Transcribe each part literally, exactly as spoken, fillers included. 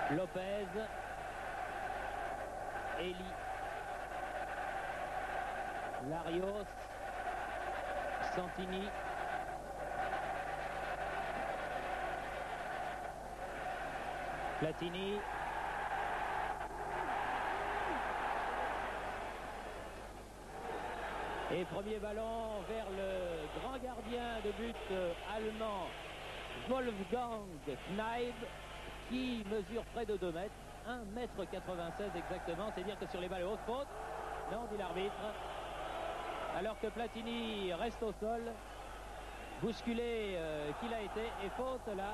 Lopez. Eli. Larios. Santini. Platini. Et premier ballon vers le grand gardien de but allemand Wolfgang Kneip, qui mesure près de deux mètres, un mètre quatre-vingt-seize exactement, c'est dire que sur les balles hautes, faute. Non, dit l'arbitre. Alors que Platini reste au sol, bousculé euh, qu'il a été, et faute là.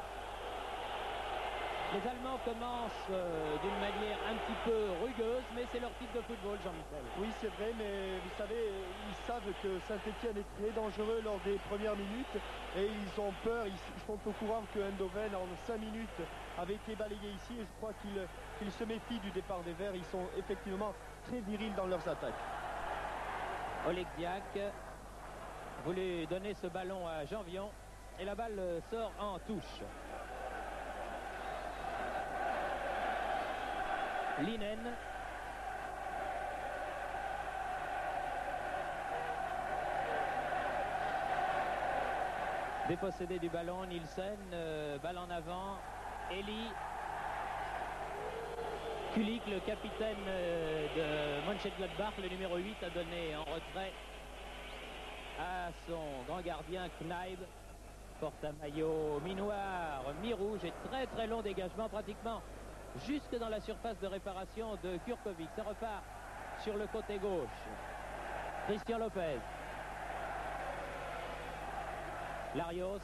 Les Allemands commencent euh, d'une manière un petit peu rugueuse, mais c'est leur type de football, Jean-Michel. Oui, c'est vrai, mais vous savez, ils savent que Saint-Etienne est très dangereux lors des premières minutes et ils ont peur, ils, ils sont au courant que Eindhoven en cinq minutes avait été balayé ici et je crois qu'ils qu'ils se méfient du départ des Verts. Ils sont effectivement très virils dans leurs attaques. Oleksiak voulait donner ce ballon à Janvion et la balle sort en touche. Linen. Dépossédé du ballon, Nielsen, euh, balle en avant, Eli. Kulik, le capitaine euh, de Mönchengladbach, le numéro huit, a donné en retrait à son grand gardien Kneip. Porte un maillot mi-noir, mi-rouge et très très long dégagement, pratiquement jusque dans la surface de réparation de Kurkovic. Ça repart sur le côté gauche. Christian Lopez. Larios.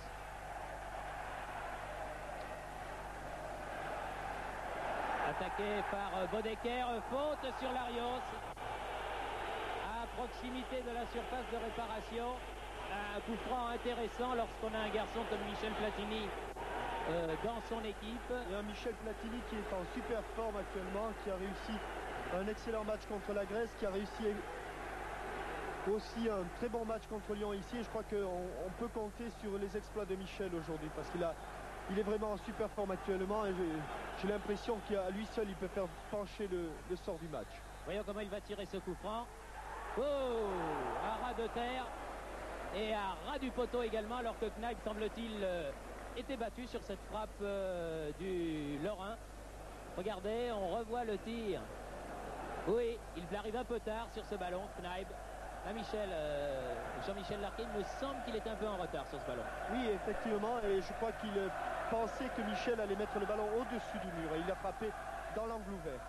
Attaqué par Bodecker. Faute sur Larios. À proximité de la surface de réparation. Un coup franc intéressant lorsqu'on a un garçon comme Michel Platini euh, dans son équipe. Et un Michel Platini qui est en super forme actuellement, qui a réussi un excellent match contre la Grèce, qui a réussi aussi un très bon match contre Lyon ici. Et je crois qu'on on peut compter sur les exploits de Michel aujourd'hui parce qu'il a, il est vraiment en super forme actuellement et j'ai l'impression qu'à lui seul il peut faire pencher le, le sort du match. Voyons comment il va tirer ce coup franc. Oh, à ras de terre et à ras du poteau également, alors que Kneip, semble-t-il, euh, était battu sur cette frappe euh, du Lorrain. Regardez, on revoit le tir. Oui, il arrive un peu tard sur ce ballon, Kneip. Là, Michel, euh, Jean-Michel Larquet, il me semble qu'il était un peu en retard sur ce ballon. Oui, effectivement, et je crois qu'il pensait que Michel allait mettre le ballon au-dessus du mur et il a frappé dans l'angle ouvert.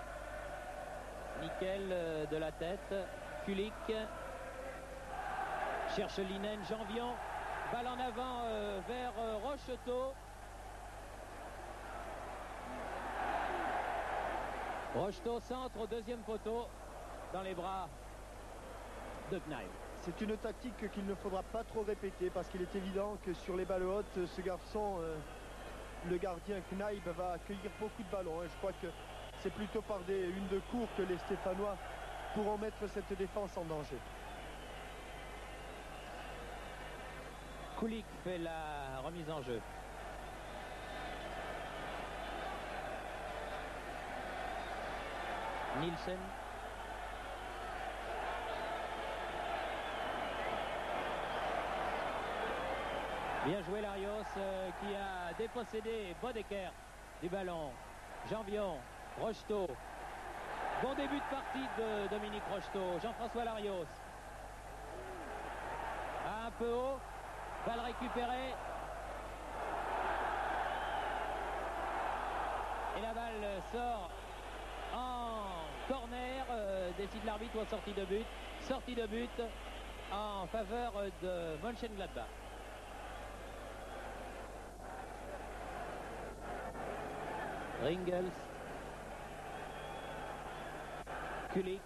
Nickel euh, de la tête, Kulik cherche Linen, Janvion, balle en avant euh, vers euh, Rocheteau. Rocheteau centre au deuxième poteau dans les bras de Kneip. C'est une tactique qu'il ne faudra pas trop répéter parce qu'il est évident que sur les balles hautes, ce garçon, euh, le gardien Kneip, va accueillir beaucoup de ballons. Et je crois que c'est plutôt par des une de cours que les Stéphanois pourront mettre cette défense en danger. Kulik fait la remise en jeu. Nielsen. Bien joué Larios euh, qui a dépossédé Bodecker du ballon. Janvion, Rocheteau. Bon début de partie de Dominique Rocheteau. Jean-François Larios. Un peu haut. Balle récupérée. Et la balle sort en corner. Euh, décide l'arbitre ou en sortie de but. Sortie de but en faveur de Mönchengladbach. Ringels. Kulik.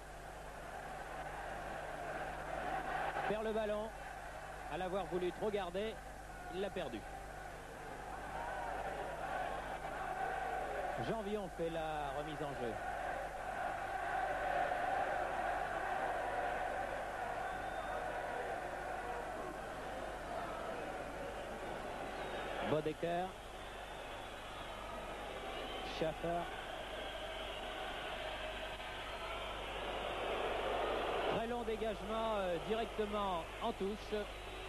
Perd le ballon. À l'avoir voulu trop garder, il l'a perdu. Janvion fait la remise en jeu. Bodecker. Schaffer. Très long dégagement euh, directement en touche.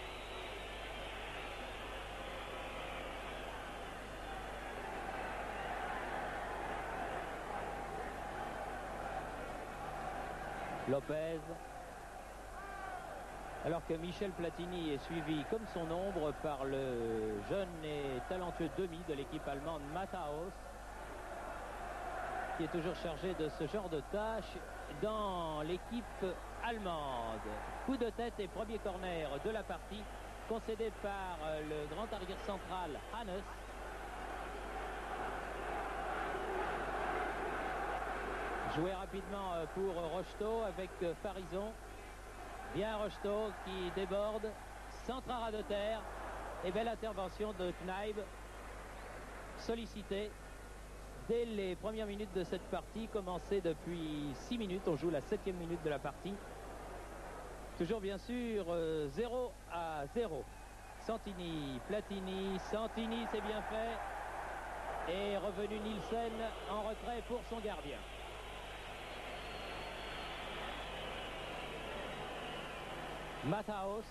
Lopez. Alors que Michel Platini est suivi comme son ombre par le jeune et talentueux demi de l'équipe allemande Matthaus, qui est toujours chargé de ce genre de tâches dans l'équipe allemande. Coup de tête et premier corner de la partie, concédé par le grand arrière central Hannes. Joué rapidement pour Rocheteau avec Farison. Bien Rocheteau qui déborde, centre à ras de terre et belle intervention de Kneip, sollicité dès les premières minutes de cette partie, commencée depuis six minutes. On joue la septième minute de la partie. Toujours bien sûr euh, zéro à zéro. Santini, Platini, Santini, c'est bien fait. Et revenu Nielsen en retrait pour son gardien. Matthaus.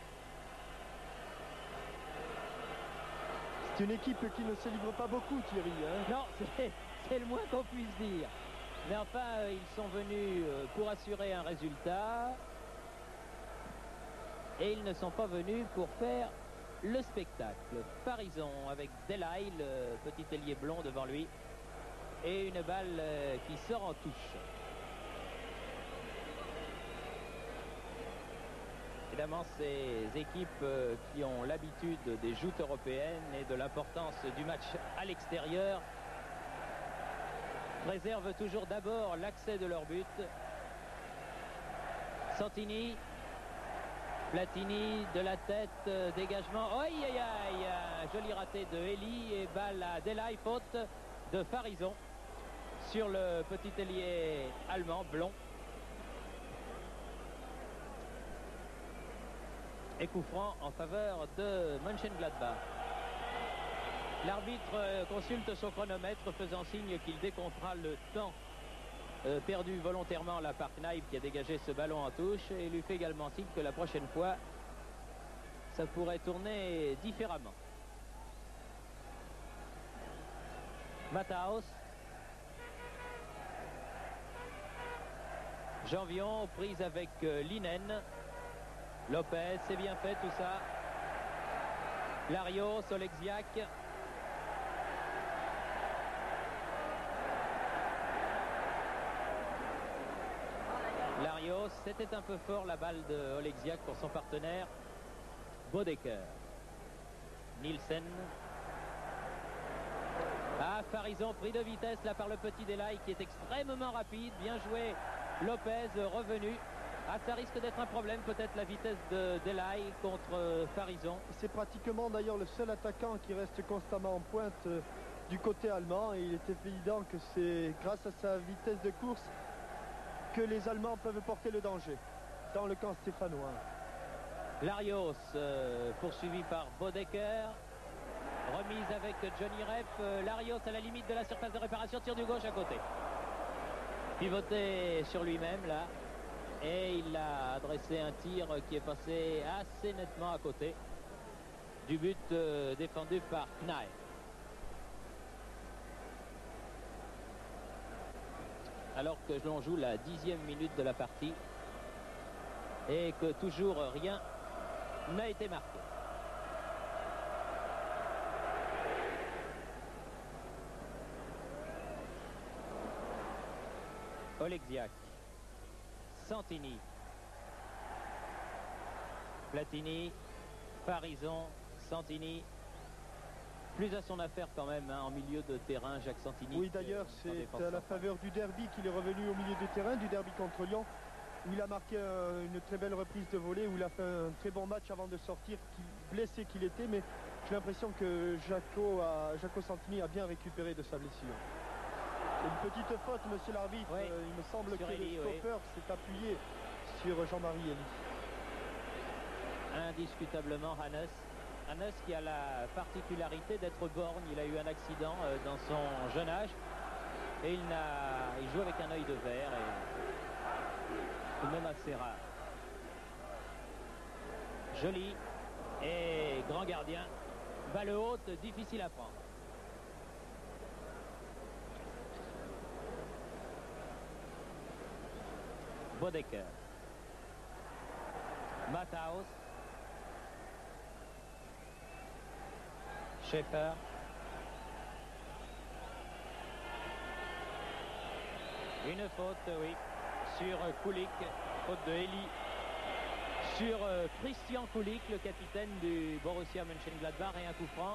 C'est une équipe qui ne se livre pas beaucoup, Thierry. Hein. Non, c'est le moins qu'on puisse dire. Mais enfin, euh, ils sont venus euh, pour assurer un résultat. Et ils ne sont pas venus pour faire le spectacle. Farison avec Delay, le petit ailier blond devant lui. Et une balle euh, qui sort en touche. Évidemment, ces équipes euh, qui ont l'habitude des joutes européennes et de l'importance du match à l'extérieur préservent toujours d'abord l'accès de leur but. Santini, Platini de la tête, euh, dégagement. Aïe aïe aïe, un joli raté de Elie et balle à Delay, faute de Farison sur le petit ailier allemand blond. Et coup franc en faveur de Mönchengladbach. L'arbitre consulte son chronomètre, faisant signe qu'il décomptera le temps euh, perdu volontairement là par Kneip, qui a dégagé ce ballon en touche, et lui fait également signe que la prochaine fois ça pourrait tourner différemment. Matthaus. Janvion prise avec euh, Linen. Lopez, c'est bien fait tout ça. Larios, Oleksiak. Larios, c'était un peu fort la balle de Oleksiak pour son partenaire Bodecker. Nielsen. Ah, Farison pris de vitesse là par le petit Delay qui est extrêmement rapide. Bien joué Lopez, revenu. Ah, ça risque d'être un problème, peut-être la vitesse de Delay contre euh, Farison. C'est pratiquement d'ailleurs le seul attaquant qui reste constamment en pointe euh, du côté allemand. Et il est évident que c'est grâce à sa vitesse de course que les Allemands peuvent porter le danger dans le camp stéphanois. Larios, euh, poursuivi par Bodecker. Remise avec Johnny Rep. Euh, Larios à la limite de la surface de réparation, tire du gauche à côté. Pivoté sur lui-même là. Et il a adressé un tir qui est passé assez nettement à côté du but euh, défendu par Kneip. Alors que l'on joue la dixième minute de la partie et que toujours rien n'a été marqué. Oleksiak. Santini. Platini. Farison. Santini. Plus à son affaire quand même hein, en milieu de terrain, Jacques Santini. Oui, d'ailleurs, c'est à la faveur du derby qu'il est revenu au milieu du terrain, du derby contre Lyon, où il a marqué euh, une très belle reprise de volée, où il a fait un très bon match avant de sortir, qui, blessé qu'il était, mais j'ai l'impression que Jaco, a, Jaco Santini a bien récupéré de sa blessure. Une petite faute, monsieur l'arbitre. Oui, euh, il me semble que Elie, le stopper oui. s'est appuyé sur Jean-Marie Elie. Indiscutablement Hannes Hannes qui a la particularité d'être borgne. Il a eu un accident euh, dans son jeune âge et il, n'a, il joue avec un œil de verre et tout de même assez rare. Joli et grand gardien. Balle haute, difficile à prendre. Bodecker. Matthaus. Schaeffer. Une faute, oui, sur Kulik. Faute de Eli. Sur euh, Christian Kulik, le capitaine du Borussia Mönchengladbach, et un coup franc.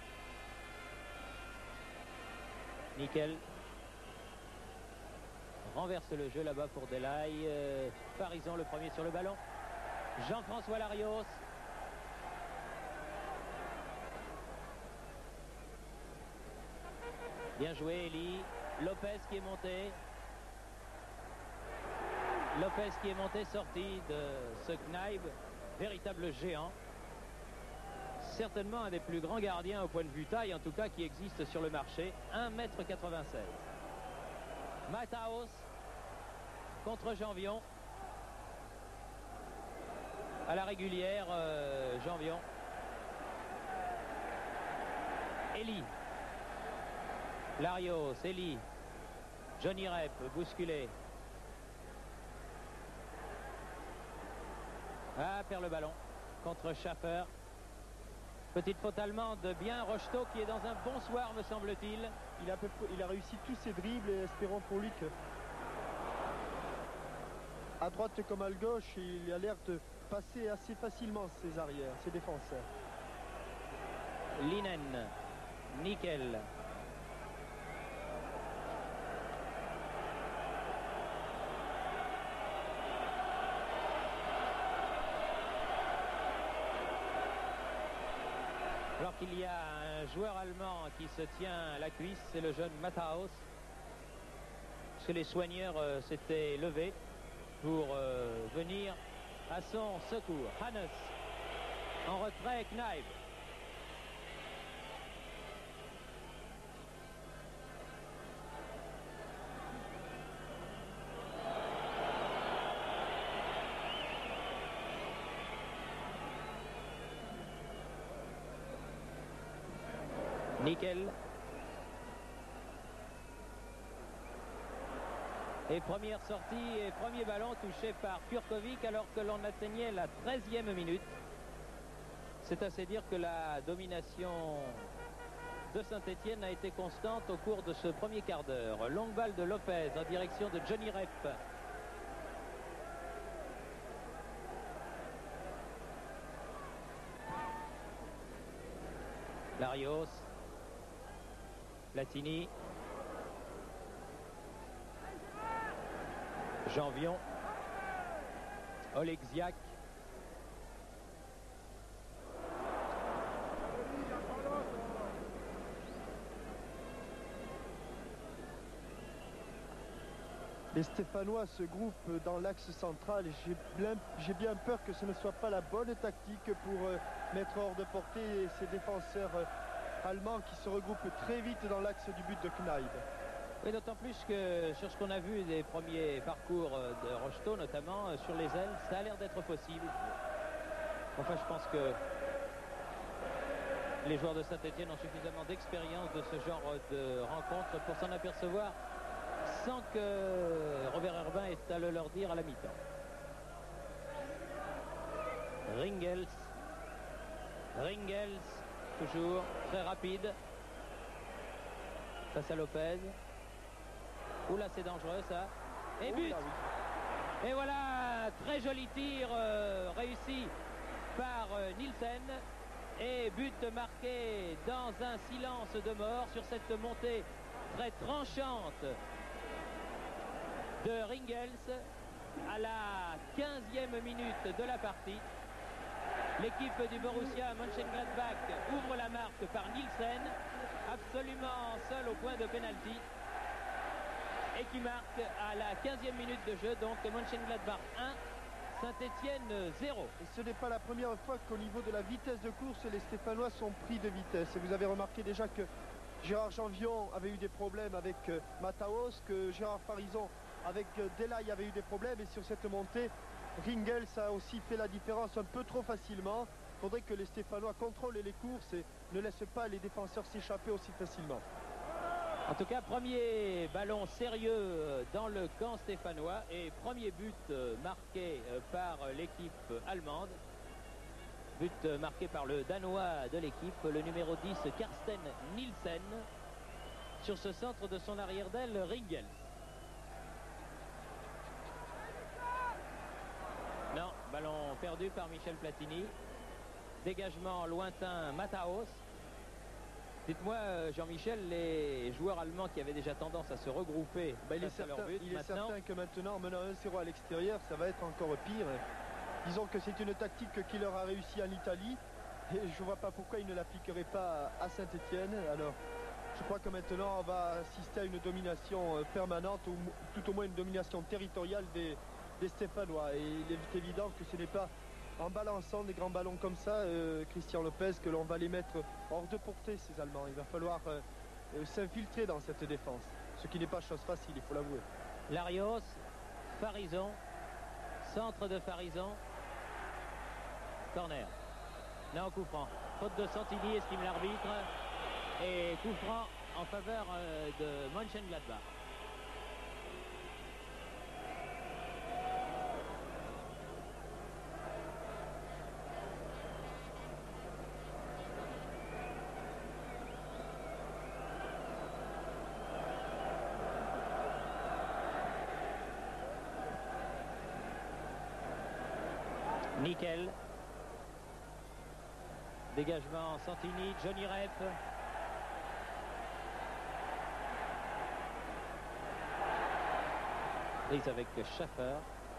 Nickel renverse le jeu là-bas pour Delay. Euh, Parisien le premier sur le ballon. Jean-François Larios. Bien joué, Eli. Lopez qui est monté. Lopez qui est monté, sorti de ce Knaib, véritable géant. Certainement un des plus grands gardiens au point de vue taille, en tout cas qui existe sur le marché. un mètre quatre-vingt-seize. Matthaus contre Janvion. À la régulière, euh, Janvion. Eli. Larios, Eli. Johnny Rep, bousculé. Ah, perd le ballon contre Schaffer. Petite faute allemande, bien Rocheteau qui est dans un bon soir, me semble-t-il. Il a, peu, il a réussi tous ses dribbles et espérons pour lui que à droite comme à gauche, il a l'air de passer assez facilement ses arrières, ses défenseurs. Linen, nickel. Alors qu'il y a un joueur allemand qui se tient à la cuisse, c'est le jeune Matthaus. Parce que les soigneurs euh, s'étaient levés pour euh, venir à son secours. Hannes en retrait, Knaib. Nickel. Et première sortie et premier ballon touché par Kurkovic alors que l'on atteignait la treizième minute. C'est assez dire que la domination de Saint-Étienne a été constante au cours de ce premier quart d'heure. Longue balle de Lopez en direction de Johnny Rep. Larios. Platini. Janvion. Oleksiak. Les Stéphanois se groupent dans l'axe central et j'ai bien, j'ai bien peur que ce ne soit pas la bonne tactique pour euh, mettre hors de portée ces défenseurs euh, allemands qui se regroupent très vite dans l'axe du but de Knaib. Oui, d'autant plus que sur ce qu'on a vu des premiers parcours de Rocheteau, notamment sur les ailes, ça a l'air d'être possible. Enfin, je pense que les joueurs de Saint-Étienne ont suffisamment d'expérience de ce genre de rencontre pour s'en apercevoir sans que Robert Herbin ait à le leur dire à la mi-temps. Ringels. Ringels, toujours très rapide. Face à Lopez. Oula, c'est dangereux ça. Et but. Et voilà, très joli tir euh, réussi par euh, Nielsen. Et but marqué dans un silence de mort sur cette montée très tranchante de Ringels à la quinzième minute de la partie. L'équipe du Borussia Mönchengladbach ouvre la marque par Nielsen, absolument seul au point de pénalty, et qui marque à la quinzième minute de jeu. Donc Mönchengladbach un, Saint-Étienne zéro. Et ce n'est pas la première fois qu'au niveau de la vitesse de course, les Stéphanois sont pris de vitesse. Et vous avez remarqué déjà que Gérard Janvion avait eu des problèmes avec euh, Mataos, que Gérard Farison avec euh, Delay avait eu des problèmes. Et sur cette montée, Ringels a aussi fait la différence un peu trop facilement. Il faudrait que les Stéphanois contrôlent les courses et ne laissent pas les défenseurs s'échapper aussi facilement. En tout cas, premier ballon sérieux dans le camp stéphanois et premier but marqué par l'équipe allemande. But marqué par le Danois de l'équipe, le numéro dix, Carsten Nielsen, sur ce centre de son arrière-d'aile, Ringels. Non, ballon perdu par Michel Platini. Dégagement lointain, Mataos. Dites-moi, Jean-Michel, les joueurs allemands qui avaient déjà tendance à se regrouper bah, il est, certain, leur but, il est maintenant... certain que maintenant, en menant un zéro à l'extérieur, ça va être encore pire. Disons que c'est une tactique qui leur a réussi en Italie. Et je ne vois pas pourquoi ils ne l'appliqueraient pas à Saint-Étienne. Alors, je crois que maintenant, on va assister à une domination permanente, ou tout au moins une domination territoriale des, des Stéphanois. Et il est évident que ce n'est pas en balançant des grands ballons comme ça, euh, Christian Lopez, que l'on va les mettre hors de portée, ces Allemands. Il va falloir euh, euh, s'infiltrer dans cette défense, ce qui n'est pas chose facile, il faut l'avouer. Larios, Farison, centre de Farison, corner. Non, coup franc. Faute de Santini, estime l'arbitre, et coup franc en faveur euh, de Mönchengladbach. Nickel. Dégagement Santini, Johnny Rep. Prise avec Schaffer.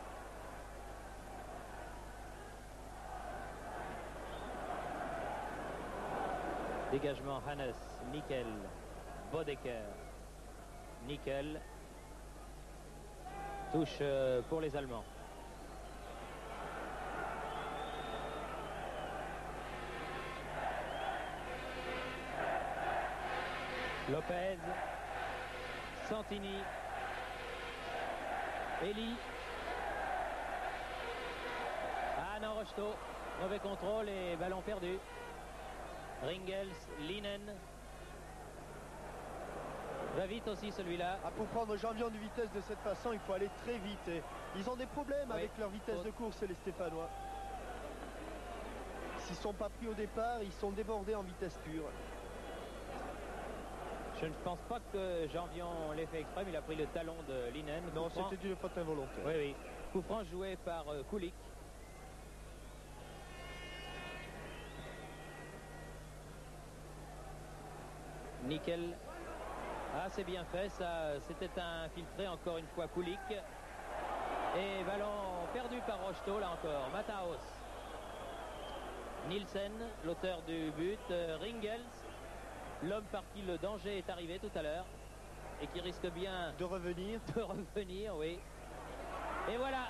Dégagement Hannes, Nickel, Bodecker, Nickel. Touche pour les Allemands. Lopez, Santini, Eli. Ah non, Rocheteau, mauvais contrôle et ballon perdu. Ringels, Linen. Va vite aussi celui-là. Ah, pour prendre Janvion de vitesse de cette façon, il faut aller très vite. Et ils ont des problèmes oui. avec leur vitesse oh. de course, les Stéphanois. S'ils ne sont pas pris au départ, ils sont débordés en vitesse pure. Je ne pense pas que Janvion l'ait fait exprès, mais il a pris le talon de Linen. Non, c'était une faute involontaire. Oui, oui. Coup franc joué par euh, Kulik. Nickel. Ah, c'est bien fait, ça. C'était infiltré encore une fois Kulik. Et ballon perdu par Rocheteau, là encore. Mataos. Nielsen, l'auteur du but. Euh, Ringels. L'homme par qui le danger est arrivé tout à l'heure et qui risque bien de revenir. De revenir, oui. Et voilà.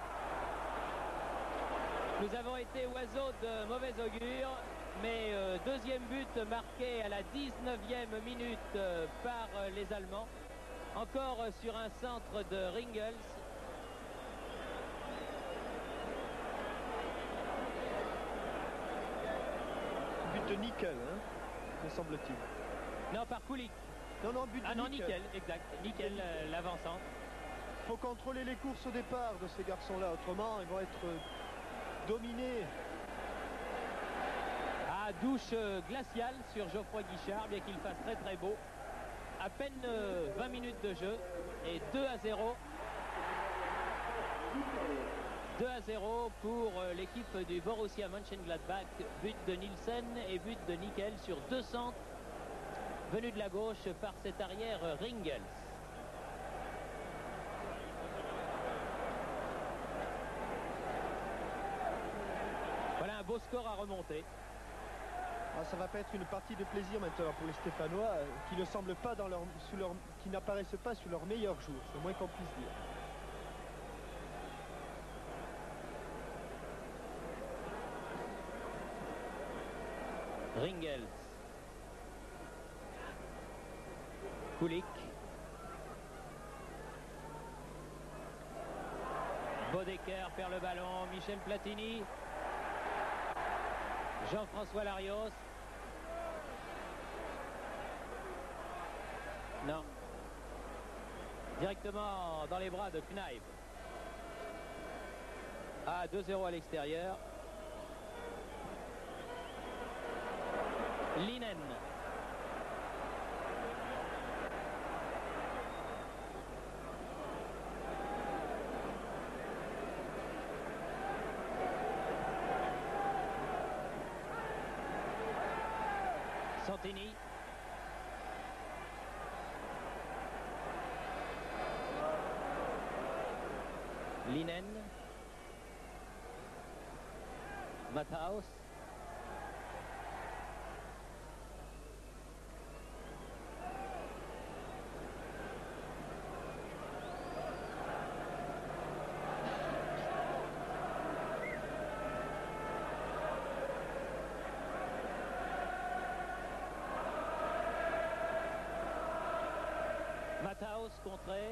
Nous avons été oiseaux de mauvais augure, mais euh, deuxième but marqué à la dix-neuvième minute euh, par euh, les Allemands. Encore euh, sur un centre de Ringels. But de Nickel, hein, me semble-t-il. Non, par Kulik. Non, non, but de Ah non, Nickel. Nickel, exact. Nickel, euh, l'avancant. Il faut contrôler les courses au départ de ces garçons-là. Autrement, ils vont être euh, dominés. Ah, douche euh, glaciale sur Geoffroy Guichard, bien qu'il fasse très très beau. À peine euh, vingt minutes de jeu et deux à zéro. deux à zéro pour euh, l'équipe du Borussia Mönchengladbach. But de Nielsen et but de Nickel sur deux centres. Venu de la gauche par cet arrière Ringels. Voilà un beau score à remonter. Ah, ça va pas être une partie de plaisir maintenant pour les Stéphanois euh, qui ne semblent pas dans leur, sous leur, qui n'apparaissent pas sous leur meilleur jour, c'est le moins qu'on puisse dire. Ringels. Kulik. Bodecker perd le ballon. Michel Platini. Jean-François Larios. Non. Directement dans les bras de Kneip. À deux zéro à l'extérieur. Linen. Santini. Linen. Matthaus. Matthaus contré.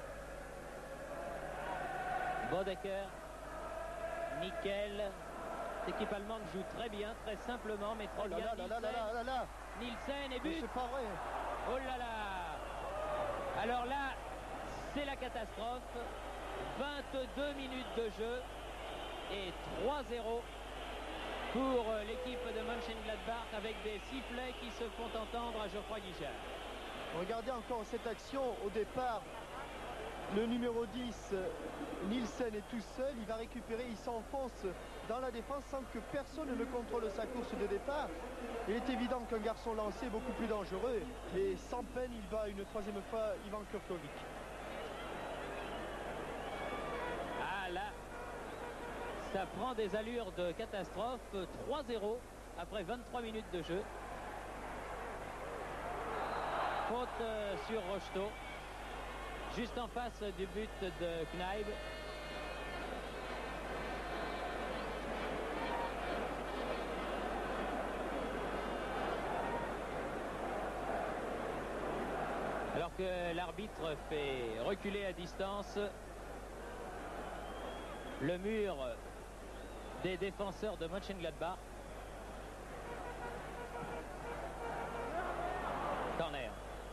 Bodecker. Nickel. L'équipe allemande joue très bien, très simplement, mais très oh là bien. Là, là, là, là, là, là. Nielsen et but. C'est pas vrai. Oh là là. Alors là, c'est la catastrophe. vingt-deux minutes de jeu et trois zéro pour l'équipe de Mönchengladbach avec des sifflets qui se font entendre à Geoffroy Guichard. Regardez encore cette action au départ. Le numéro dix, Nielsen est tout seul, il va récupérer, il s'enfonce dans la défense sans que personne ne contrôle sa course de départ. Il est évident qu'un garçon lancé est beaucoup plus dangereux et sans peine il bat une troisième fois Ivan Kurkovic. Ah là, ça prend des allures de catastrophe. Trois zéro après vingt-trois minutes de jeu. Faute sur Rocheteau. Juste en face du but de Kneip. Alors que l'arbitre fait reculer à distance le mur des défenseurs de Mönchengladbach. Corner.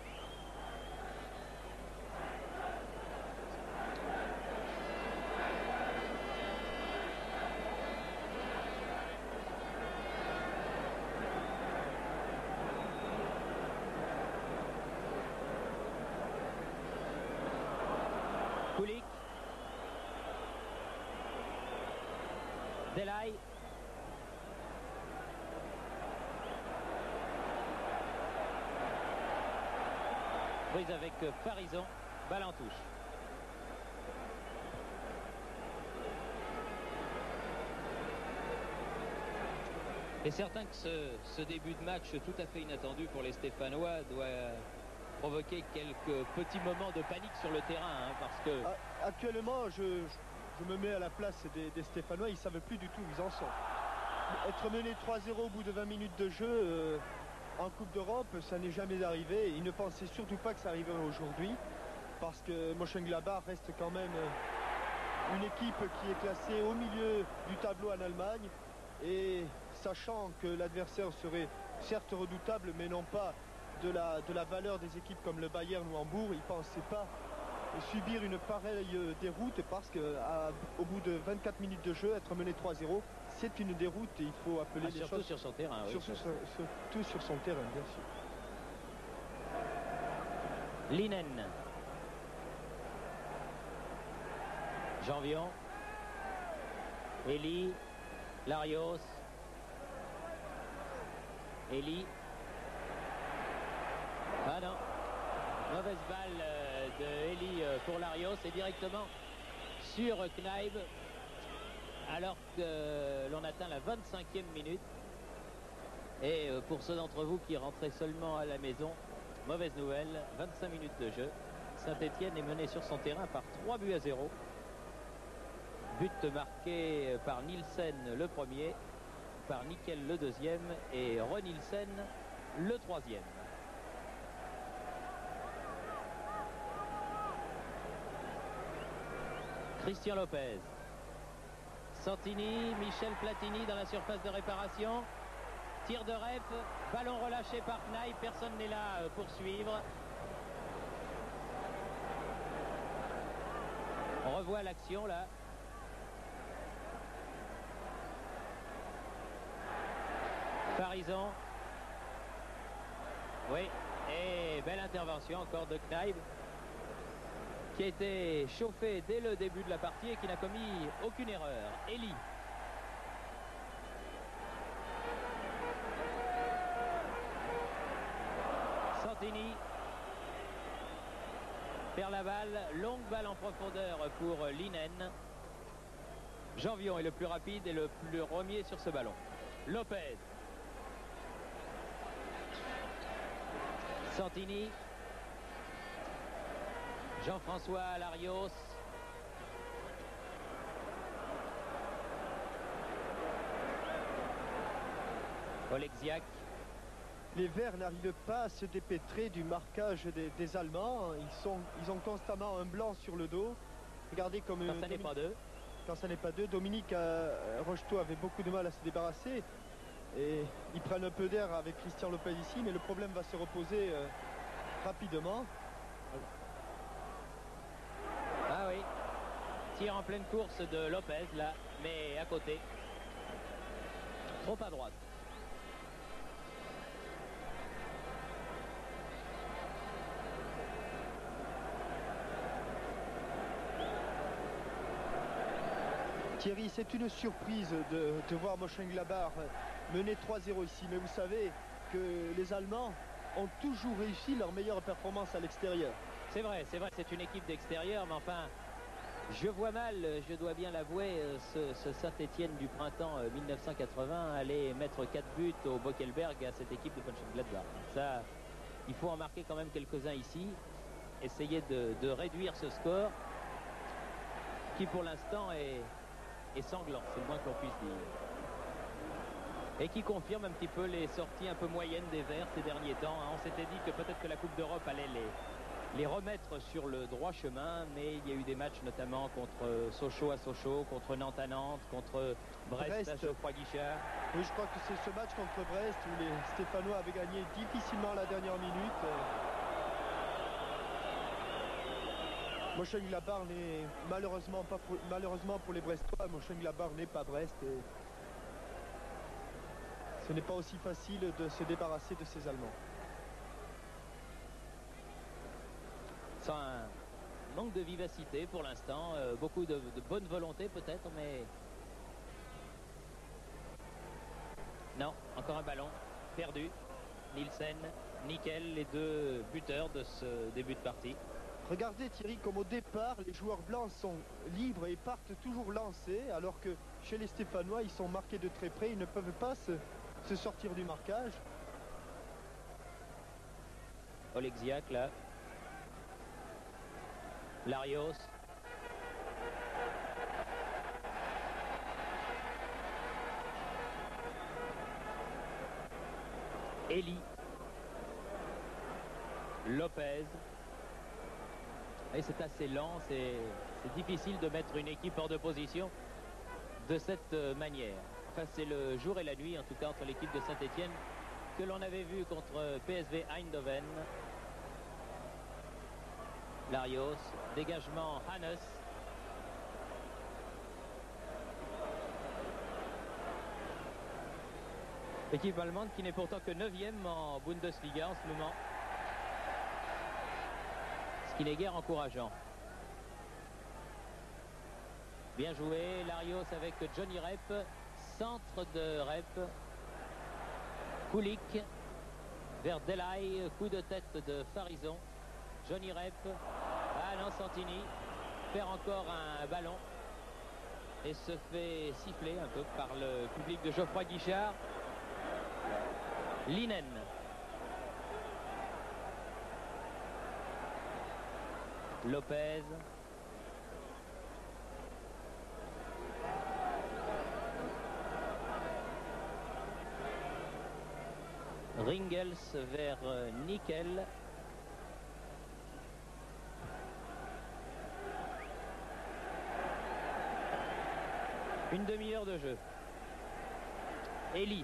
Kulik. Delay. Prise avec Farison. Balle en touche. Et certain que ce, ce début de match tout à fait inattendu pour les Stéphanois doit provoquer quelques petits moments de panique sur le terrain, hein, parce que... Actuellement, je, je me mets à la place des, des Stéphanois, ils ne savent plus du tout où ils en sont. Être mené trois zéro au bout de vingt minutes de jeu euh, en Coupe d'Europe, ça n'est jamais arrivé. Ils ne pensaient surtout pas que ça arriverait aujourd'hui, parce que Mönchengladbach reste quand même une équipe qui est classée au milieu du tableau en Allemagne, et sachant que l'adversaire serait certes redoutable, mais non pas de la, de la valeur des équipes comme le Bayern ou Hambourg, ils ne pensaient pas subir une pareille déroute, parce qu'au bout de vingt-quatre minutes de jeu, être mené trois zéro, c'est une déroute et il faut appeler ah, les surtout choses sur son terrain. Oui, surtout, sur, surtout sur son terrain, bien sûr. Linen. Janvion. Elie. Larios. Elie. Ah non. Mauvaise balle de Elie pour Larios et directement sur Kneip, alors que l'on atteint la vingt-cinquième minute. Et pour ceux d'entre vous qui rentraient seulement à la maison, mauvaise nouvelle, vingt-cinq minutes de jeu. Saint-Étienne est mené sur son terrain par trois buts à zéro. But marqué par Nielsen le premier par Nickel le deuxième et Renilsen le troisième. Christian Lopez. Santini, Michel Platini dans la surface de réparation. Tir de rep, ballon relâché par Knaip, personne n'est là pour suivre. On revoit l'action là. Farison. Oui, et belle intervention encore de Knaip, qui a été chauffé dès le début de la partie et qui n'a commis aucune erreur. Elie. Santini perd la balle, longue balle en profondeur pour Linen. Janvion est le plus rapide et le plus remier sur ce ballon. Lopez. Santini. Jean-François Larios. Oleksiak. Les Verts n'arrivent pas à se dépêtrer du marquage des, des Allemands. Ils, sont, ils ont constamment un blanc sur le dos. Regardez comme... Quand ça n'est pas deux. Quand ça n'est pas deux. Dominique euh, Rocheteau avait beaucoup de mal à se débarrasser. Et ils prennent un peu d'air avec Christian Lopez ici. Mais le problème va se reposer euh, rapidement. Ah oui. Tir en pleine course de Lopez là. Mais à côté. Trop à droite. Thierry, c'est une surprise de, de voir Mönchengladbach mener trois zéro ici. Mais vous savez que les Allemands ont toujours réussi leur meilleure performance à l'extérieur. C'est vrai, c'est vrai, c'est une équipe d'extérieur, mais enfin, je vois mal, je dois bien l'avouer, ce, ce Saint-Étienne du printemps mille neuf cent quatre-vingts aller mettre quatre buts au Bockelberg à cette équipe de Mönchengladbach. Ça, il faut en marquer quand même quelques-uns ici, essayer de, de réduire ce score, qui pour l'instant est... et sanglant, c'est le moins que l'on puisse dire. Et qui confirme un petit peu les sorties un peu moyennes des Verts ces derniers temps. On s'était dit que peut-être que la Coupe d'Europe allait les, les remettre sur le droit chemin, mais il y a eu des matchs notamment contre Sochaux à Sochaux, contre Nantes à Nantes, contre Brest, Brest. à Geoffroy-Guichard. Oui, je crois que c'est ce match contre Brest où les Stéphanois avaient gagné difficilement à la dernière minute. Mönchengladbach n'est malheureusement pas pour, malheureusement pour les Brestois, Mönchengladbach n'est pas Brest et ce n'est pas aussi facile de se débarrasser de ces Allemands. Sans un manque de vivacité pour l'instant, euh, beaucoup de, de bonne volonté peut-être, mais non, encore un ballon perdu. Nielsen, Nickel, les deux buteurs de ce début de partie. Regardez Thierry, comme au départ, les joueurs blancs sont libres et partent toujours lancés, alors que chez les Stéphanois, ils sont marqués de très près, ils ne peuvent pas se, se sortir du marquage. Oleksiak là. Larios. Elie. Lopez. Et c'est assez lent, c'est difficile de mettre une équipe hors de position de cette manière. Enfin, c'est le jour et la nuit, en tout cas, entre l'équipe de Saint-Étienne que l'on avait vu contre P S V Eindhoven. Larios, dégagement Hannes. Équipe allemande qui n'est pourtant que neuvième en Bundesliga en ce moment. Ce qui n'est guère encourageant. Bien joué, Larios avec Johnny Rep. Centre de Rep. Kulik vers Delay. Coup de tête de Farison. Johnny Rep. Ah non, Santini perd encore un ballon et se fait siffler un peu par le public de Geoffroy-Guichard. Linen. Lopez. Ringels vers Nickel. Une demi-heure de jeu. Elie.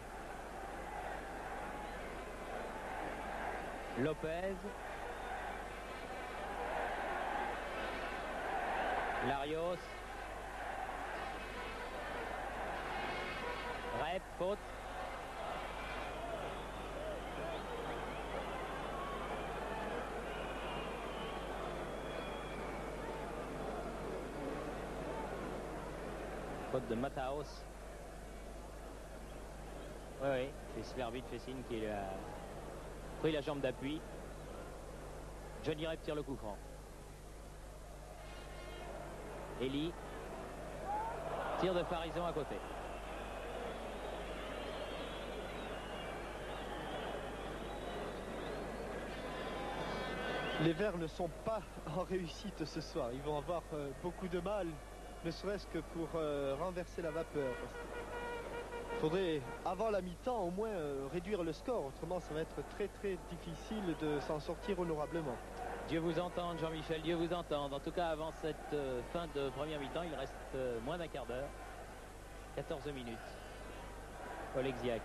Lopez. Larios. Rep, faute. Faute de Mataos. Oui, oui, c'est l'arbitre fait signe qu'il a pris la jambe d'appui. Johnny Rep tire le coup franc. Elie. Tir de Farison à côté. Les Verts ne sont pas en réussite ce soir. Ils vont avoir euh, beaucoup de mal, ne serait-ce que pour euh, renverser la vapeur. Il faudrait, avant la mi-temps, au moins euh, réduire le score. Autrement, ça va être très très difficile de s'en sortir honorablement. Dieu vous entende, Jean-Michel, Dieu vous entende. En tout cas, avant cette euh, fin de première mi-temps, il reste euh, moins d'un quart d'heure. quatorze minutes. Oleksiak.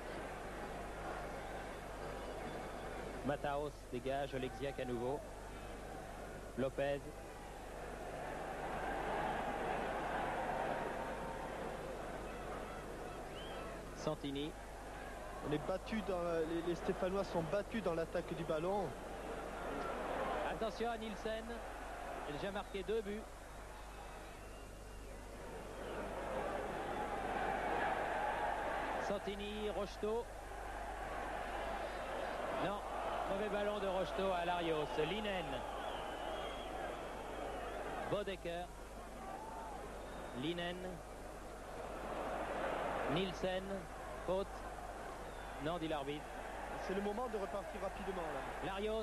Mataos dégage, Oleksiak à nouveau. Lopez. Santini. On est battu dans, les, les Stéphanois sont battus dans l'attaque du ballon. Attention à Nielsen. Il a déjà marqué deux buts. Santini, Rocheteau. Non, mauvais ballon de Rocheteau à Larios. Linen. Bodecker. Linen. Nielsen. Faute. Non, dit l'arbitre. C'est le moment de repartir rapidement là. Larios.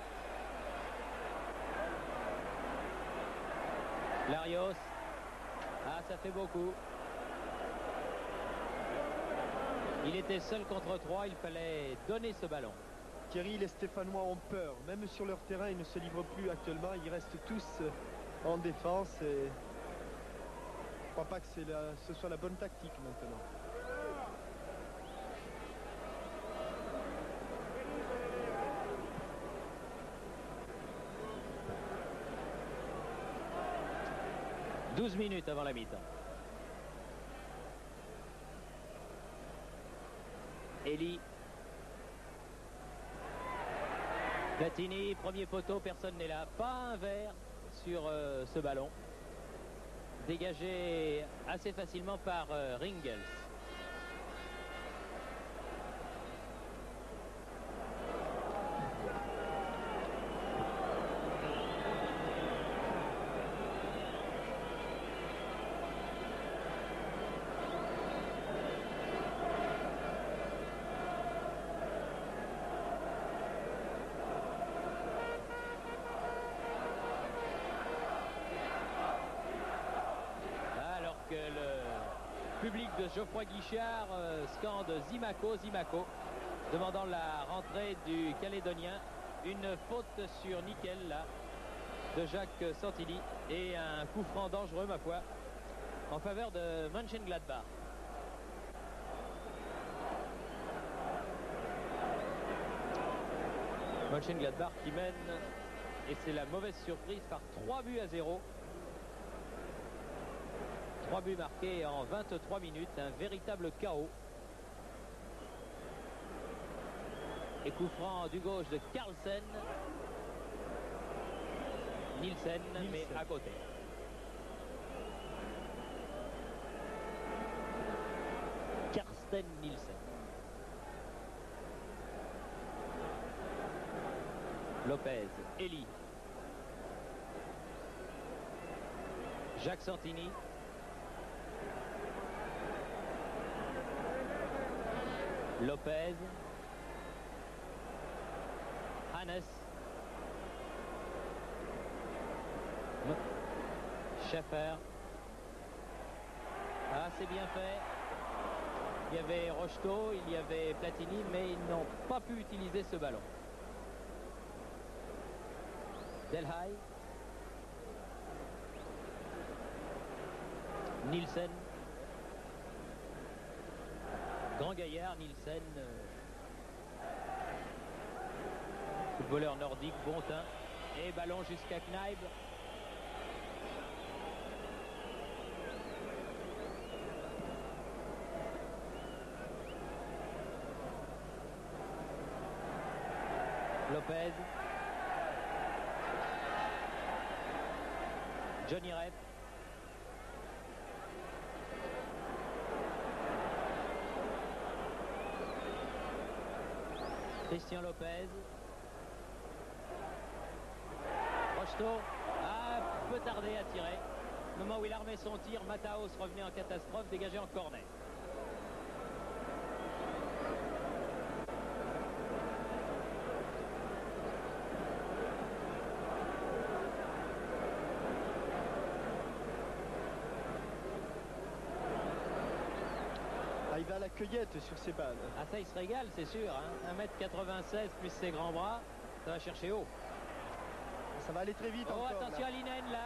Larios. Ah, ça fait beaucoup. Il était seul contre trois, il fallait donner ce ballon. Thierry, les Stéphanois ont peur. Même sur leur terrain, ils ne se livrent plus actuellement. Ils restent tous en défense. Et... je ne crois pas que c'est la... ce soit la bonne tactique maintenant. douze minutes avant la mi-temps. Elie. Platini, premier poteau, personne n'est là. Pas un verre sur euh, ce ballon. Dégagé assez facilement par euh, Ringels. Que le public de Geoffroy Guichard euh, scande Zimaco, Zimaco, demandant la rentrée du Calédonien. Une faute sur Nickel là, de Jacques Santini et un coup franc dangereux, ma foi, en faveur de Mönchengladbach. Mönchengladbach qui mène, et c'est la mauvaise surprise, par trois buts à zéro. trois buts marqués en vingt-trois minutes, un véritable chaos. Et coup franc du gauche de Carlsen. Nielsen, Nielsen, mais à côté. Karsten Nielsen. Lopez, Elie. Jacques Santini. Lopez. Hannes. Schäfer. Ah, c'est bien fait. Il y avait Rocheteau, il y avait Platini, mais ils n'ont pas pu utiliser ce ballon. Delhaye. Nielsen. Grand gaillard, Nielsen. Euh, footballeur nordique, bon teint. Et ballon jusqu'à Kneip. Lopez. Johnny Rep. Christian Lopez. Rocheteau a peu tardé à tirer. Au moment où il armait son tir, Mataos revenait en catastrophe, dégagé en corner. Il va à la cueillette sur ses balles. Ah ça il se régale c'est sûr, hein. un mètre quatre-vingt-seize plus ses grands bras, ça va chercher haut. Ça va aller très vite oh, encore. Attention là. à Linen là.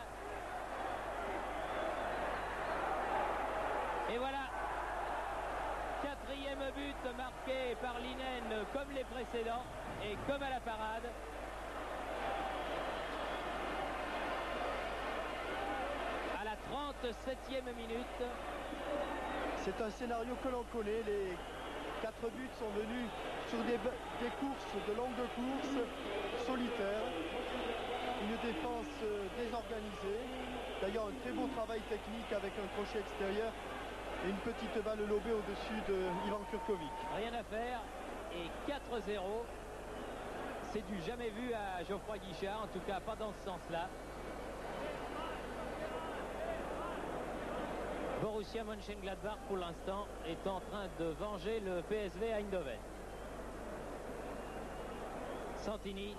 Et voilà. Quatrième but marqué par Linen comme les précédents et comme à la parade. À la trente-septième minute. C'est un scénario que l'on connaît. Les quatre buts sont venus sur des, des courses, de longues courses, solitaires. Une défense désorganisée. D'ailleurs, un très beau travail technique avec un crochet extérieur et une petite balle lobée au-dessus de Ivan Kurkovic. Rien à faire. Et quatre zéro. C'est du jamais vu à Geoffroy Guichard, en tout cas pas dans ce sens-là. Borussia Mönchengladbach, pour l'instant, est en train de venger le P S V Eindhoven. Santini.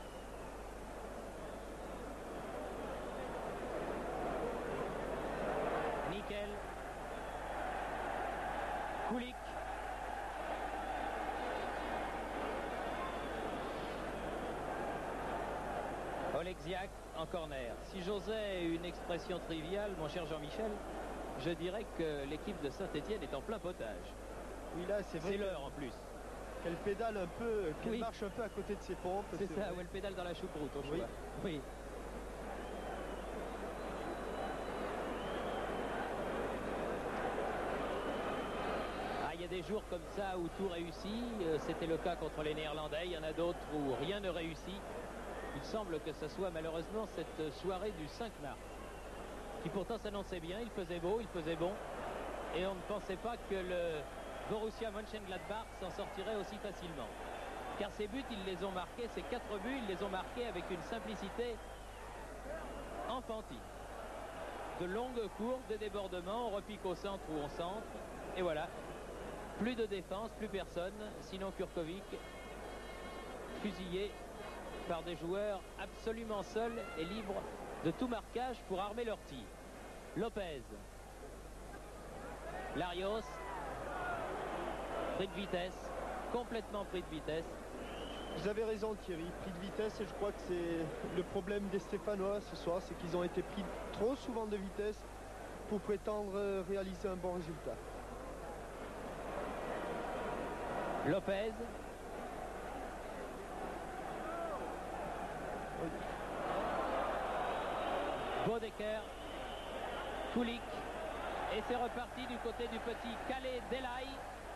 Nickel. Kulik. Oleksiak en corner. Si j'osais une expression triviale, mon cher Jean-Michel, je dirais que l'équipe de Saint-Étienne est en plein potage. Oui, là, c'est vrai. C'est l'heure en plus. Qu'elle pédale un peu, qu'elle oui. marche un peu à côté de ses pompes. C'est ça, vrai. où elle pédale dans la choucroute, au choix. Oui. oui. Ah, il y a des jours comme ça où tout réussit. C'était le cas contre les Néerlandais. Il y en a d'autres où rien ne réussit. Il semble que ce soit malheureusement cette soirée du cinq mars. Qui pourtant s'annonçait bien, il faisait beau, il faisait bon. Et on ne pensait pas que le Borussia Mönchengladbach s'en sortirait aussi facilement. Car ces buts, ils les ont marqués, ces quatre buts, ils les ont marqués avec une simplicité enfantine. De longues courses, des débordements, on repique au centre ou on centre. Et voilà. Plus de défense, plus personne. Sinon Kurkovic, fusillé par des joueurs absolument seuls et libres de tout marquage pour armer leur tir. Lopez. Larios. Pris de vitesse. Complètement pris de vitesse. Vous avez raison Thierry, pris de vitesse, et je crois que c'est le problème des Stéphanois ce soir, c'est qu'ils ont été pris trop souvent de vitesse pour prétendre réaliser un bon résultat. Lopez. Oui. Bodecker. Kulik. Et c'est reparti du côté du petit Calais Delhaye.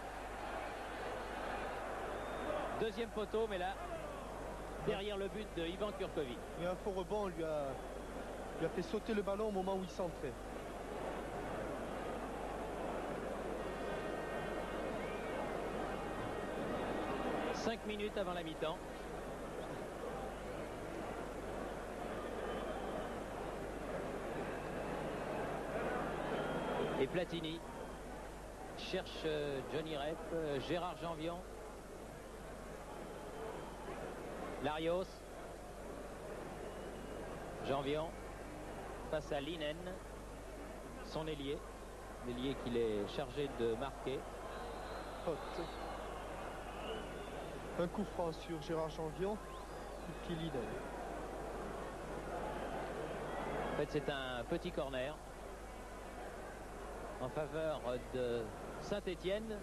Deuxième poteau, mais là, derrière le but de Ivan Kurkovic. Et un faux rebond lui a, lui a fait sauter le ballon au moment où il centrait. Cinq minutes avant la mi-temps. Et Platini cherche Johnny Rep, Gérard Janvion. Larios. Janvion face à Linen, son ailier, l'ailier qu'il est chargé de marquer. faute. Un coup franc sur Gérard Janvion. Coup de pied leader. En fait, c'est un petit corner en faveur de Saint-Étienne,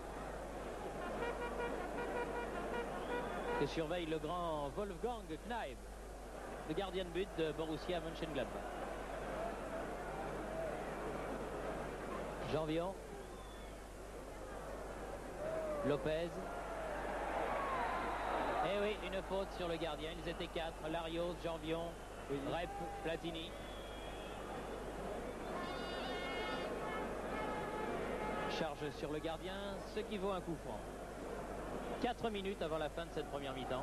que surveille le grand Wolfgang Kneip, le gardien de but de Borussia Mönchengladbach. Janvion, Lopez. Eh oui, une faute sur le gardien. Ils étaient quatre. Larios, Janvion, oui. Rep, Platini. Charge sur le gardien, ce qui vaut un coup franc. quatre minutes avant la fin de cette première mi-temps.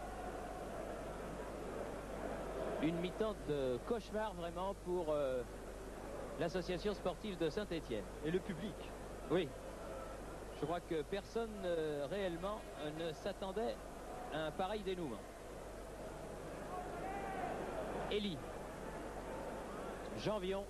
Une mi-temps de cauchemar vraiment pour euh, l'association sportive de Saint-Étienne. Et le public. Oui. Je crois que personne euh, réellement euh, ne s'attendait à un pareil dénouement. Elie. Janvion.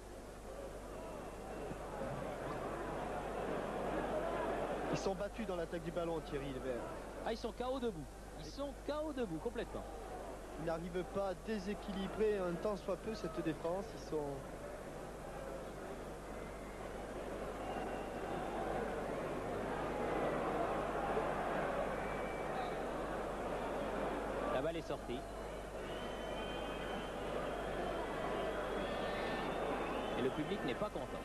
Ils sont battus dans l'attaque du ballon, Thierry, les Verts. Ah, ils sont K O debout. Ils sont K O debout, complètement. Ils n'arrivent pas à déséquilibrer un tant soit peu cette défense. Ils sont... La balle est sortie. Et le public n'est pas content.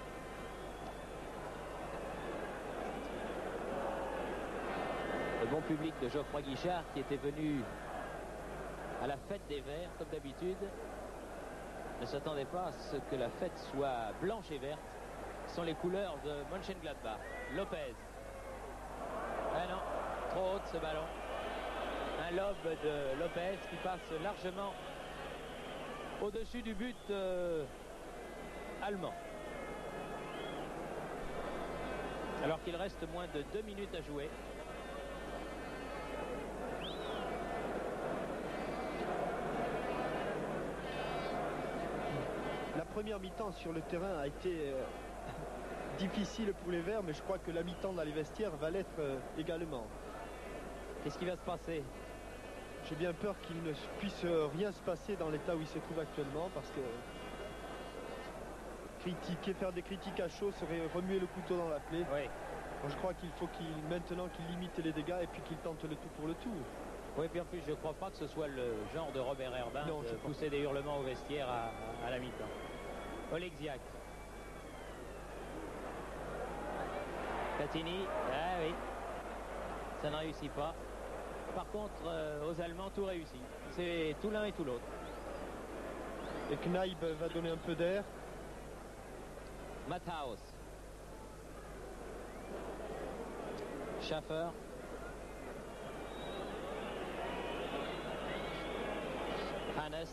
Le bon public de Geoffroy Guichard qui était venu à la fête des Verts, comme d'habitude, ne s'attendait pas à ce que la fête soit blanche et verte. Ce sont les couleurs de Mönchengladbach. Lopez. Ah non, trop haute ce ballon. Un lob de Lopez qui passe largement au-dessus du but euh, allemand. Alors qu'il reste moins de deux minutes à jouer. La première mi-temps sur le terrain a été euh, difficile pour les Verts, mais je crois que la mi-temps dans les vestiaires va l'être euh, également. Qu'est-ce qui va se passer? J'ai bien peur qu'il ne puisse rien se passer dans l'état où il se trouve actuellement, parce que critiquer, faire des critiques à chaud serait remuer le couteau dans la plaie. Oui. Donc je crois qu'il faut qu'il maintenant qu'il limite les dégâts et puis qu'il tente le tout pour le tout. Oui, puis en plus, je ne crois pas que ce soit le genre de Robert Herbin non, de pousser des hurlements au vestiaire à, à la mi-temps. Oleksiak. Platini, ah oui, ça ne réussit pas. Par contre, euh, aux Allemands, tout réussit. C'est tout l'un et tout l'autre. Et Kneip va donner un peu d'air. Matthaus. Schaffer. Hannes.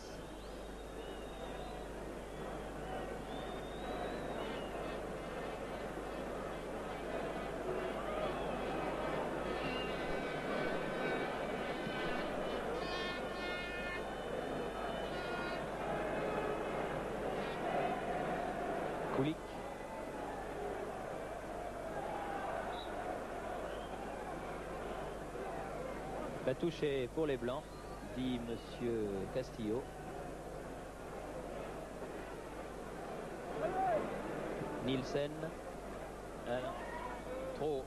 Kulik. La touche est pour les Blancs, dit Monsieur Castillo. Nielsen. Ah non. Trop.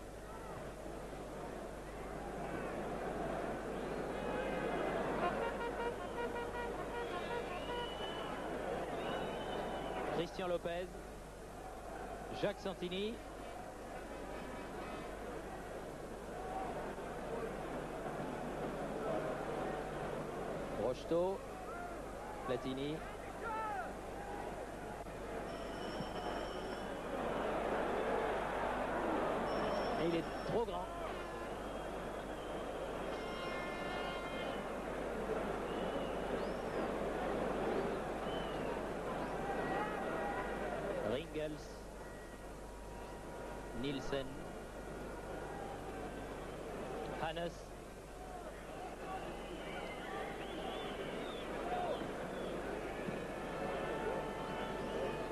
Christian Lopez. Jacques Santini. Rocheteau. Platini. Et il est trop grand. Ringels. Nielsen. Hannes.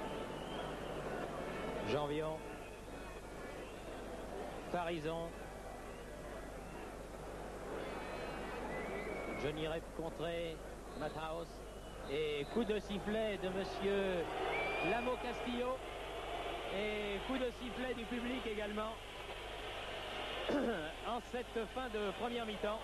Janvion. Farison. Johnny Rep contré, Matthaus. Et coup de sifflet de monsieur Lamo Castillo. Et coup de sifflet du public également. En cette fin de première mi-temps.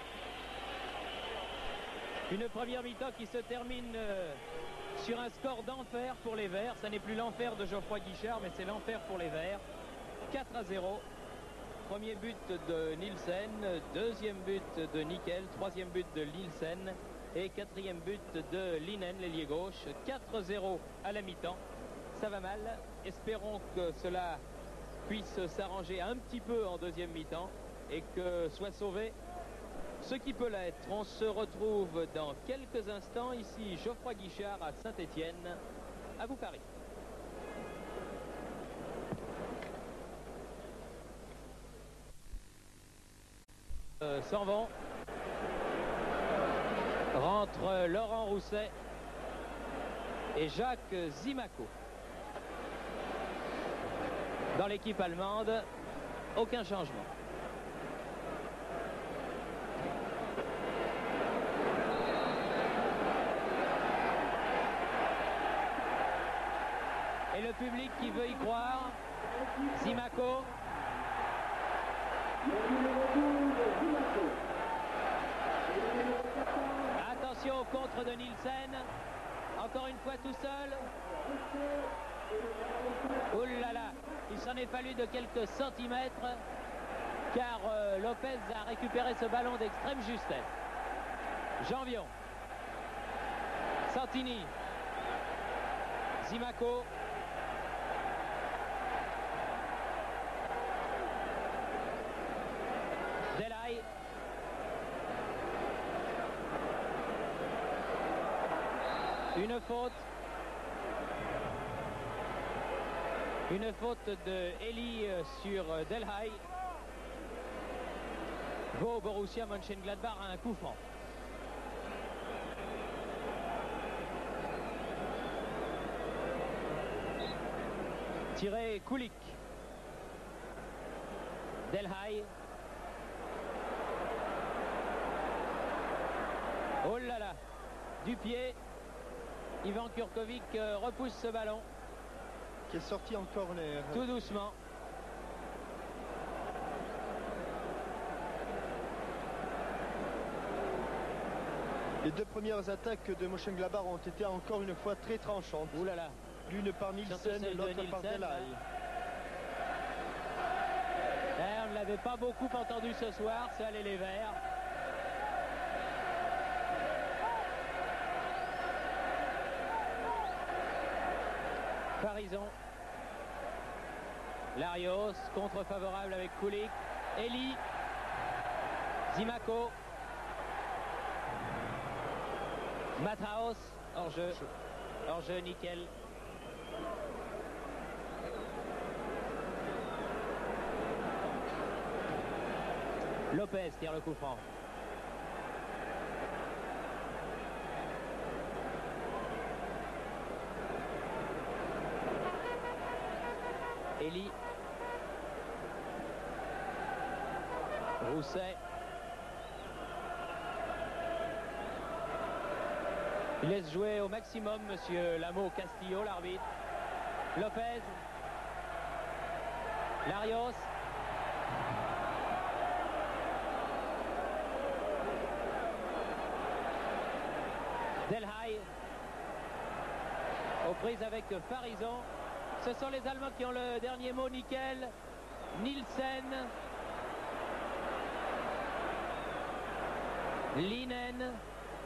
Une première mi-temps qui se termine euh, sur un score d'enfer pour les Verts. Ça n'est plus l'enfer de Geoffroy Guichard, mais c'est l'enfer pour les Verts. quatre à zéro. Premier but de Nielsen, deuxième but de Nickel, troisième but de Nielsen et quatrième but de Linen, l'ailier gauche. quatre zéro à la mi-temps. Ça va mal. Espérons que cela puisse s'arranger un petit peu en deuxième mi-temps et que soit sauvé ce qui peut l'être. On se retrouve dans quelques instants. Ici Geoffroy Guichard à Saint-Étienne. À vous Paris. Euh, s'en vont. Rentre Laurent Rousset et Jacques Zimaco. Dans l'équipe allemande, aucun changement. Et le public qui veut y croire. Zimaco. Attention au contre de Nielsen. Encore une fois tout seul. Oh là là, il s'en est fallu de quelques centimètres car euh, Lopez a récupéré ce ballon d'extrême justesse. Janvion. Santini. Zimaco. Delay. Une faute. Une faute de Eli sur Delhay. Vaut Borussia Mönchengladbach à un coup franc. Tiré Kulik. Delhay. Oh là là. Du pied. Ivan Kurkovic euh, repousse ce ballon. Qui est sorti en corner. Tout doucement. Les deux premières attaques de Mönchengladbach ont été encore une fois très tranchantes. Ouh là là. L'une par Nielsen et l'autre par Delay. Eh, on ne l'avait pas beaucoup entendu ce soir, c'est aller les Verts. Farison. Larios, contre favorable avec Kulik. Eli. Zimaco. Matthaus. Hors-jeu. Hors-jeu, nickel. Lopez tire le coup franc. Eli. Rousset. Il laisse jouer au maximum monsieur Lamo Castillo, l'arbitre. Lopez. Larios. Delhay. Aux prises avec Farison. Ce sont les Allemands qui ont le dernier mot. Nickel. Nielsen. Linen.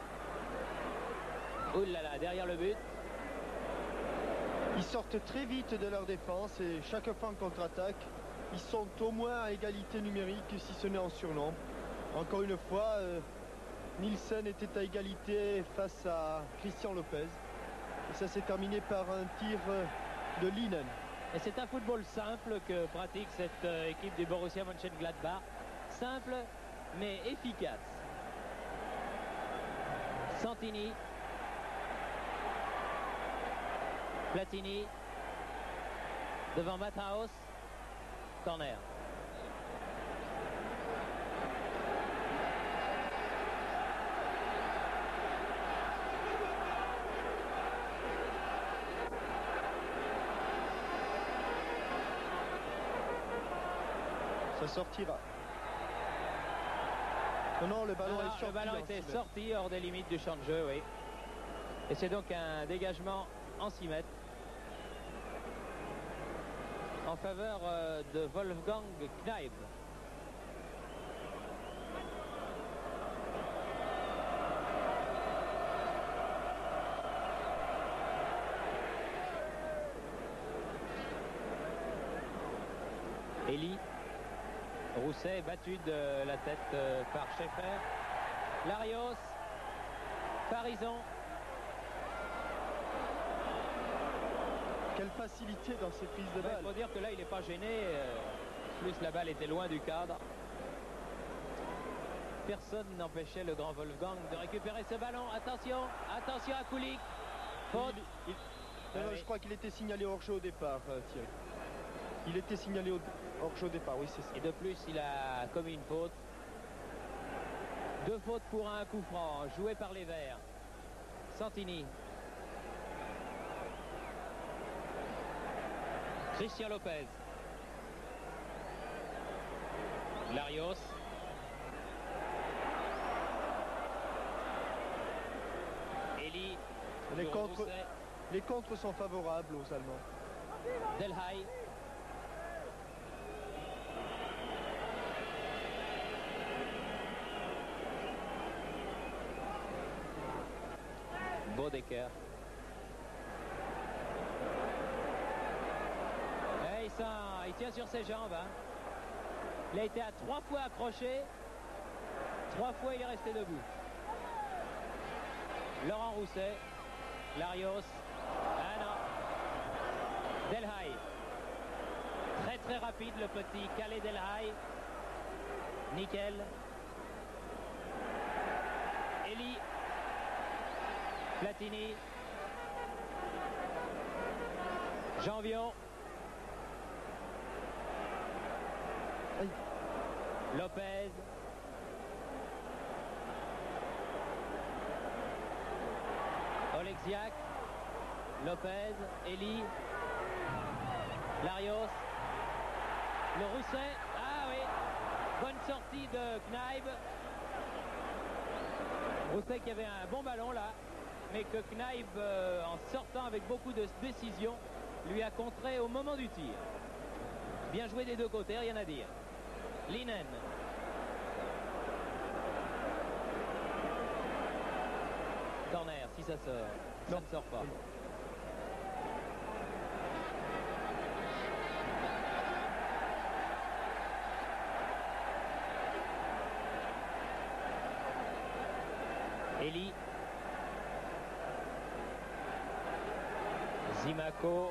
Oh là là, derrière le but. Ils sortent très vite de leur défense et chaque fois en contre-attaque, ils sont au moins à égalité numérique si ce n'est en surnombre. Encore une fois, euh, Nielsen était à égalité face à Christian Lopez. Et ça s'est terminé par un tir euh, de Linen. Et c'est un football simple que pratique cette euh, équipe du Borussia Mönchengladbach. Simple mais efficace. Santini. Platini. Devant Matthaus. Corner. Ça sortira. Non, non, le ballon Alors, est sorti. le ballon était sorti hors des limites du champ de jeu, oui. Et c'est donc un dégagement en six mètres en faveur euh, de Wolfgang Kneip. Elie Rousset battu de la tête euh, par Schaeffer. Larios, Farison. Quelle facilité dans ces prises de Il balle. faut dire que là il n'est pas gêné, euh, plus la balle était loin du cadre. Personne n'empêchait le grand Wolfgang de récupérer ce ballon. Attention, attention à Kulik. Faute. Il, il, Ah non, oui. Je crois qu'il était signalé hors jeu au départ, euh, Thierry. Il était signalé au, hors jeu au départ, oui c'est ça. Et de plus il a commis une faute. Deux fautes pour un coup franc joué par les Verts. Santini. Christian Lopez. Larios. Elie. Les sur contres, Rousset. les contres sont favorables aux Allemands. Delhaï. Bodecker. Et il, il tient sur ses jambes. Hein. Il a été à trois fois accroché. Trois fois il est resté debout. Laurent Rousset. Larios. Ah non. Delhaï. Très très rapide le petit Calais Delhaï. Nickel. Elie. Platini. Janvion. Aïe. Lopez. Oleksiak. Lopez. Elie. Larios. Le Rousset. Ah oui. Bonne sortie de Kneip. Rousset qui avait un bon ballon là, mais que Kneip, euh, en sortant avec beaucoup de décision, lui a contré au moment du tir. Bien joué des deux côtés, rien à dire. Linen. Corner, si ça sort. Ça Non. ne sort pas. Elie. Zimaco.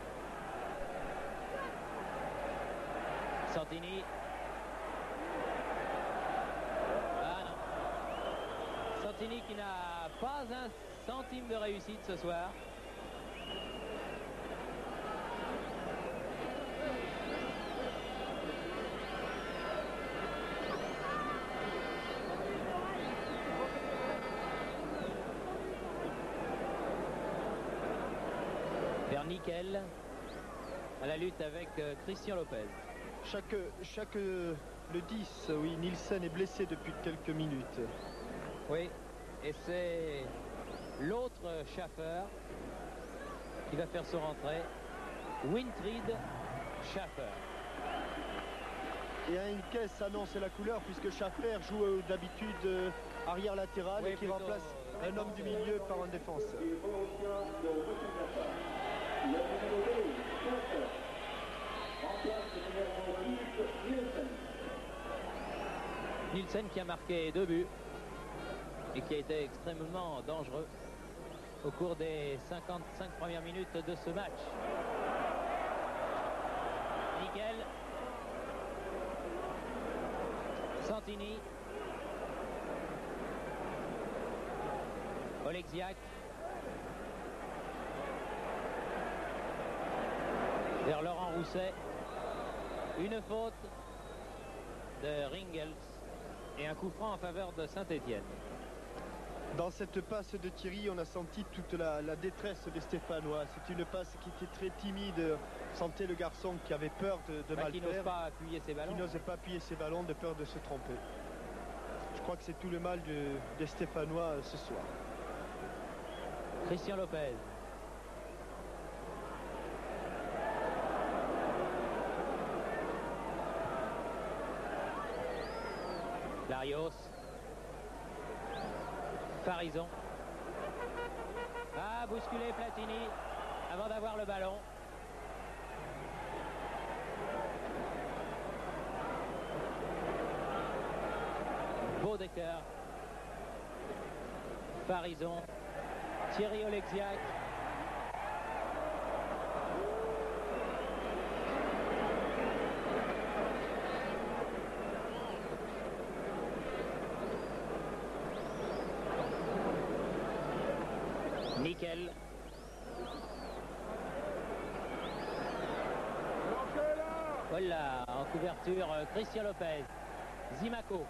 Santini. Ah non. Santini qui n'a pas un centime de réussite ce soir. Vers Nickel à la lutte avec euh, Christian Lopez. Chaque, chaque euh, le dix, oui, Nielsen est blessé depuis quelques minutes. Oui, et c'est l'autre Schaffer qui va faire son rentrée, Winfried Schaffer. Et une caisse annonce la couleur puisque Schaffer joue euh, d'habitude euh, arrière latéral Oui, et qui plutôt, remplace euh, un homme du milieu par un défenseur. Nielsen qui a marqué deux buts et qui a été extrêmement dangereux au cours des cinquante-cinq premières minutes de ce match. Nickel. Santini. Oleksiak. Vers Laurent Rousset. Une faute de Ringels et un coup franc en faveur de Saint-Étienne. Dans cette passe de Thierry, on a senti toute la, la détresse des Stéphanois. C'est une passe qui était très timide. On sentait le garçon qui avait peur de, de bah, mal qui faire. n'ose pas appuyer ses ballons. Qui n'osait pas appuyer ses ballons de peur de se tromper. Je crois que c'est tout le mal de, des Stéphanois euh, ce soir. Christian Lopez. Larios. Farison. Ah, bousculé Platini avant d'avoir le ballon. Baudecker. Farison. Thierry Oleksiak. Nickel. Voilà, en couverture, Christian Lopez. Zimaco.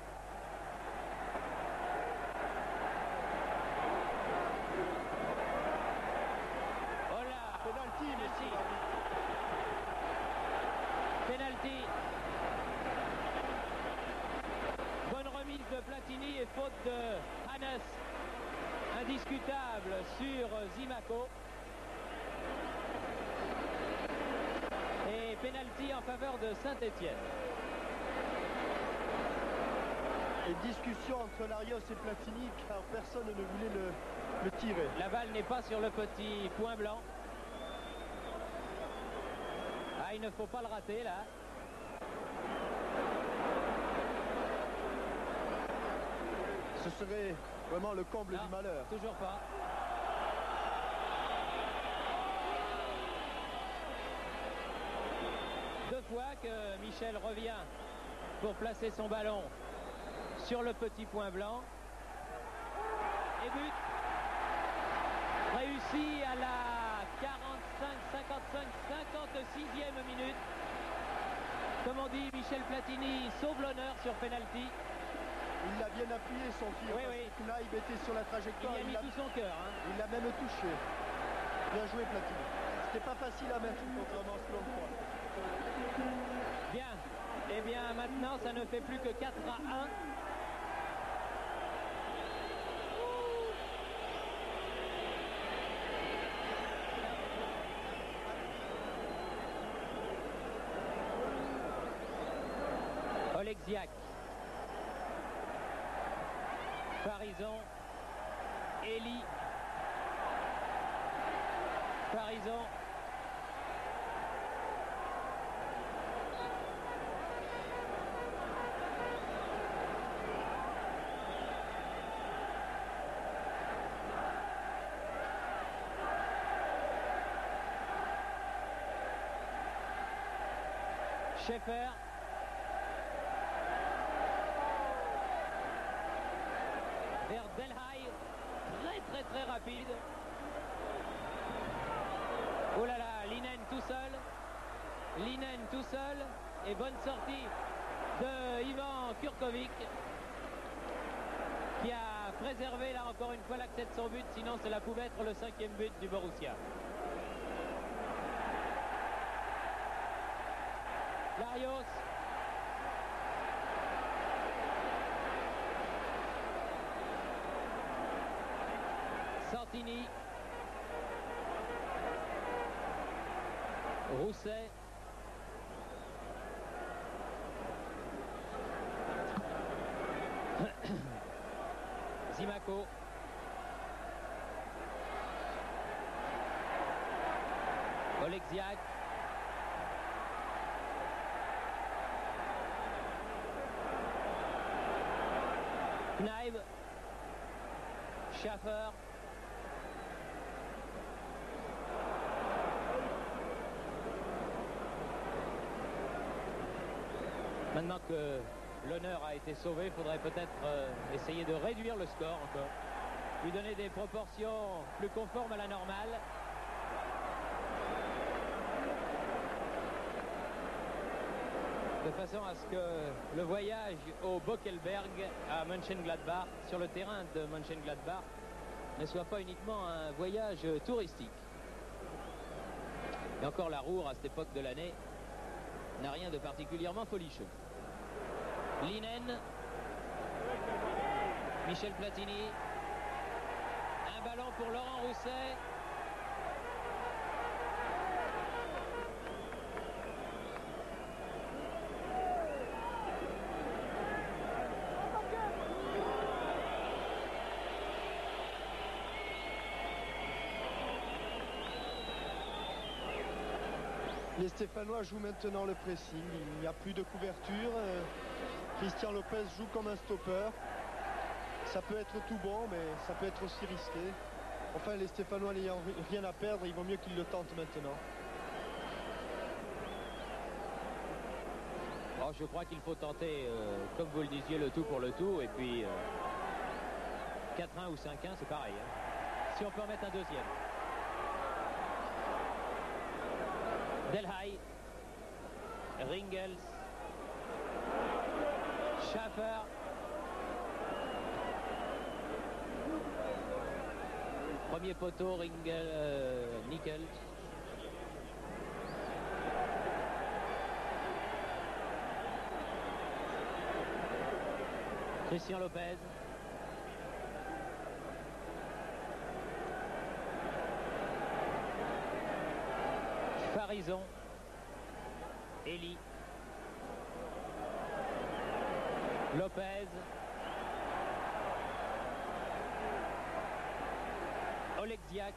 Voilà. Penalty, Penalty. Penalty. Bonne remise de Platini et faute de Hannes. Indiscutable sur Zimaco. Et pénalty en faveur de Saint-Étienne. Et discussion entre Larios et Platini car personne ne voulait le, le tirer. La balle n'est pas sur le petit point blanc. Ah, il ne faut pas le rater là. Ce serait vraiment le comble Non, du malheur. Toujours pas. Deux fois que Michel revient pour placer son ballon sur le petit point blanc. Et but réussi à la quarante-cinq, cinquante-cinq, cinquante-sixième minute. Comme on dit, Michel Platini sauve l'honneur sur penalty. Il l'a bien appuyé son tir. Oui, parce oui. que Knaib était sur la Il trajectoire. y a mis tout son cœur. Hein. Il l'a même touché. Bien joué Platini. C'était pas facile à mettre contrairement à ce que l'on croit. Bien. Eh bien maintenant ça ne fait plus que quatre à un. Oleksiak. Farison. Elie. Farison. Schaeffer. Vers Delhaï. Très très très rapide. Oh là là, Linen tout seul. Linen tout seul. Et bonne sortie de Ivan Kurkovic. Qui a préservé là encore une fois l'accès de son but. Sinon cela pouvait être le cinquième but du Borussia. Larios. Santini. Rousset. Zimaco. Oleksiak. Knaib. Schaffer. Maintenant que l'honneur a été sauvé, il faudrait peut-être euh, essayer de réduire le score encore. Lui donner des proportions plus conformes à la normale. de façon à ce que le voyage au Bockelberg à Mönchengladbach, sur le terrain de Mönchengladbach, ne soit pas uniquement un voyage touristique. Et encore la Ruhr, à cette époque de l'année, n'a rien de particulièrement folicheux. Linen, Michel Platini, un ballon pour Laurent Rousset. Les Stéphanois jouent maintenant le pressing, il n'y a plus de couverture. Euh, Christian Lopez joue comme un stopper. Ça peut être tout bon, mais ça peut être aussi risqué. Enfin, les Stéphanois n'ayant rien à perdre, il vaut mieux qu'ils le tentent maintenant. Oh, je crois qu'il faut tenter, euh, comme vous le disiez, le tout pour le tout. Et puis, euh, quatre un ou cinq un, c'est pareil. Hein. Si on peut en mettre un deuxième. Delhay, Ringels, Schaffer, premier poteau, Ringel, euh, Nickel. Christian Lopez. Farison, Elie, Lopez, Oleksiak,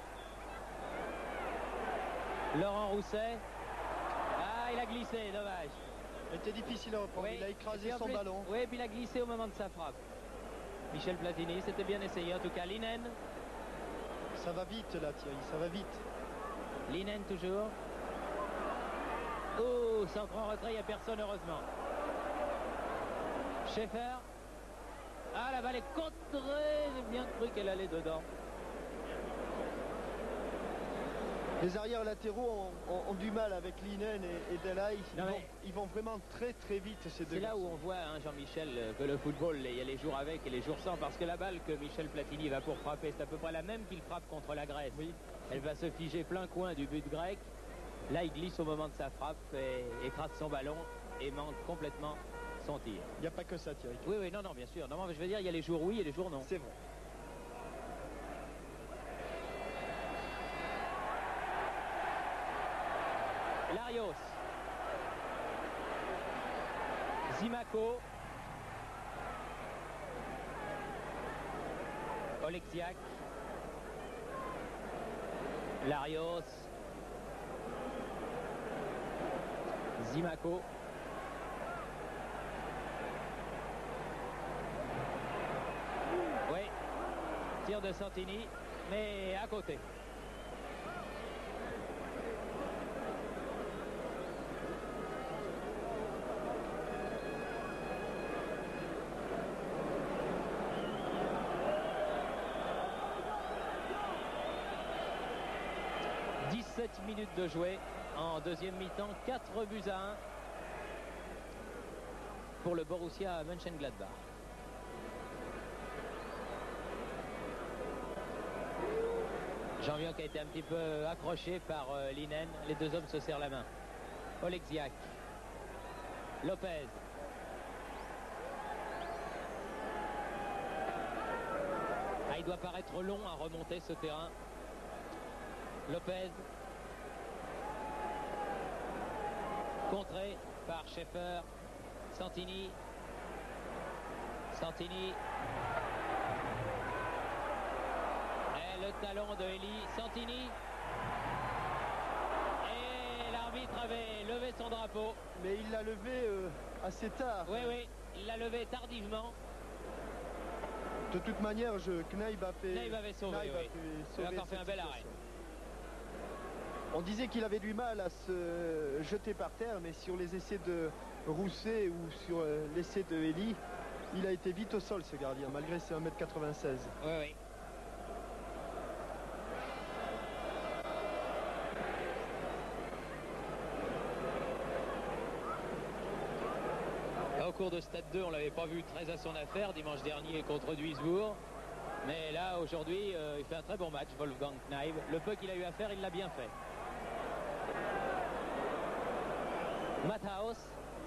Laurent Rousset. Ah, il a glissé, dommage. C'était difficile à reprendre, oui, il a écrasé son plus, ballon. Oui, puis il a glissé au moment de sa frappe. Michel Platini, c'était bien essayé en tout cas. Linen. Ça va vite là, Thierry, ça va vite. Linen toujours. Oh, centre en retrait, il n'y a personne heureusement. Schäfer. Ah, la balle est contrée. J'ai bien cru qu'elle allait dedans. Les arrières latéraux ont, ont, ont du mal avec Linen et, et Delhay. Ils, vont, ils vont vraiment très très vite ces deux. C'est là où on voit, hein, Jean-Michel, que le football, il y a les jours avec et les jours sans. Parce que la balle que Michel Platini va pour frapper, c'est à peu près la même qu'il frappe contre la Grèce. Oui. Elle va se figer plein coin du but grec. Là, il glisse au moment de sa frappe et écrase son ballon et manque complètement son tir. Il n'y a pas que ça, Thierry. Oui, oui, non, non, bien sûr. Non, mais je veux dire, il y a les jours oui et les jours non. C'est vrai. Larios. Zimaco. Oleksiak. Larios. Zimaco. Oui. Tir de Santini, mais à côté. dix-sept minutes de jouer en deuxième mi-temps, quatre buts à un pour le Borussia Mönchengladbach. Jean-Vian qui a été un petit peu accroché par euh, Linen. Les deux hommes se serrent la main. Oleksiak. Lopez. Ah, il doit paraître long à remonter ce terrain. Lopez. Contré par Schäfer. Santini. Santini. Et le talon de Elie. Santini. Et l'arbitre avait levé son drapeau. Mais il l'a levé euh, assez tard. Oui, oui. Il l'a levé tardivement. De toute manière, je, Knaib a fait... Knaib avait sauvé, Knaib oui. a fait sauver Il a encore fait un bel arrêt. On disait qu'il avait du mal à se jeter par terre, mais sur les essais de Rousset ou sur euh, l'essai de Elie, il a été vite au sol, ce gardien, malgré ses un mètre quatre-vingt-seize. Oui, oui. concours de Stade deux, on l'avait pas vu très à son affaire dimanche dernier contre Duisbourg. Mais là, aujourd'hui, euh, il fait un très bon match, Wolfgang Kneip. Le peu qu'il a eu à faire, il l'a bien fait. Matthaus.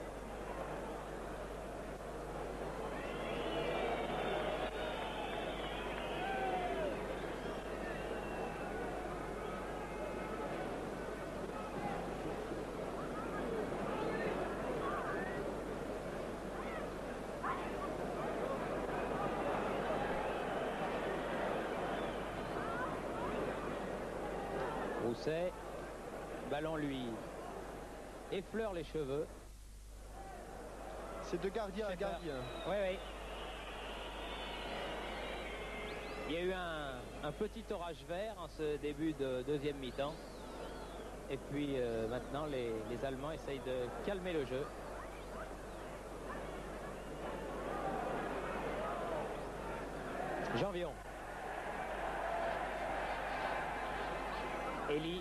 Rousset, ballon lui effleure les cheveux. C'est de gardien à gardien. Oui, oui. Il y a eu un, un petit orage vert en ce début de deuxième mi-temps. Et puis euh, maintenant, les, les Allemands essayent de calmer le jeu. Janvion. Elie.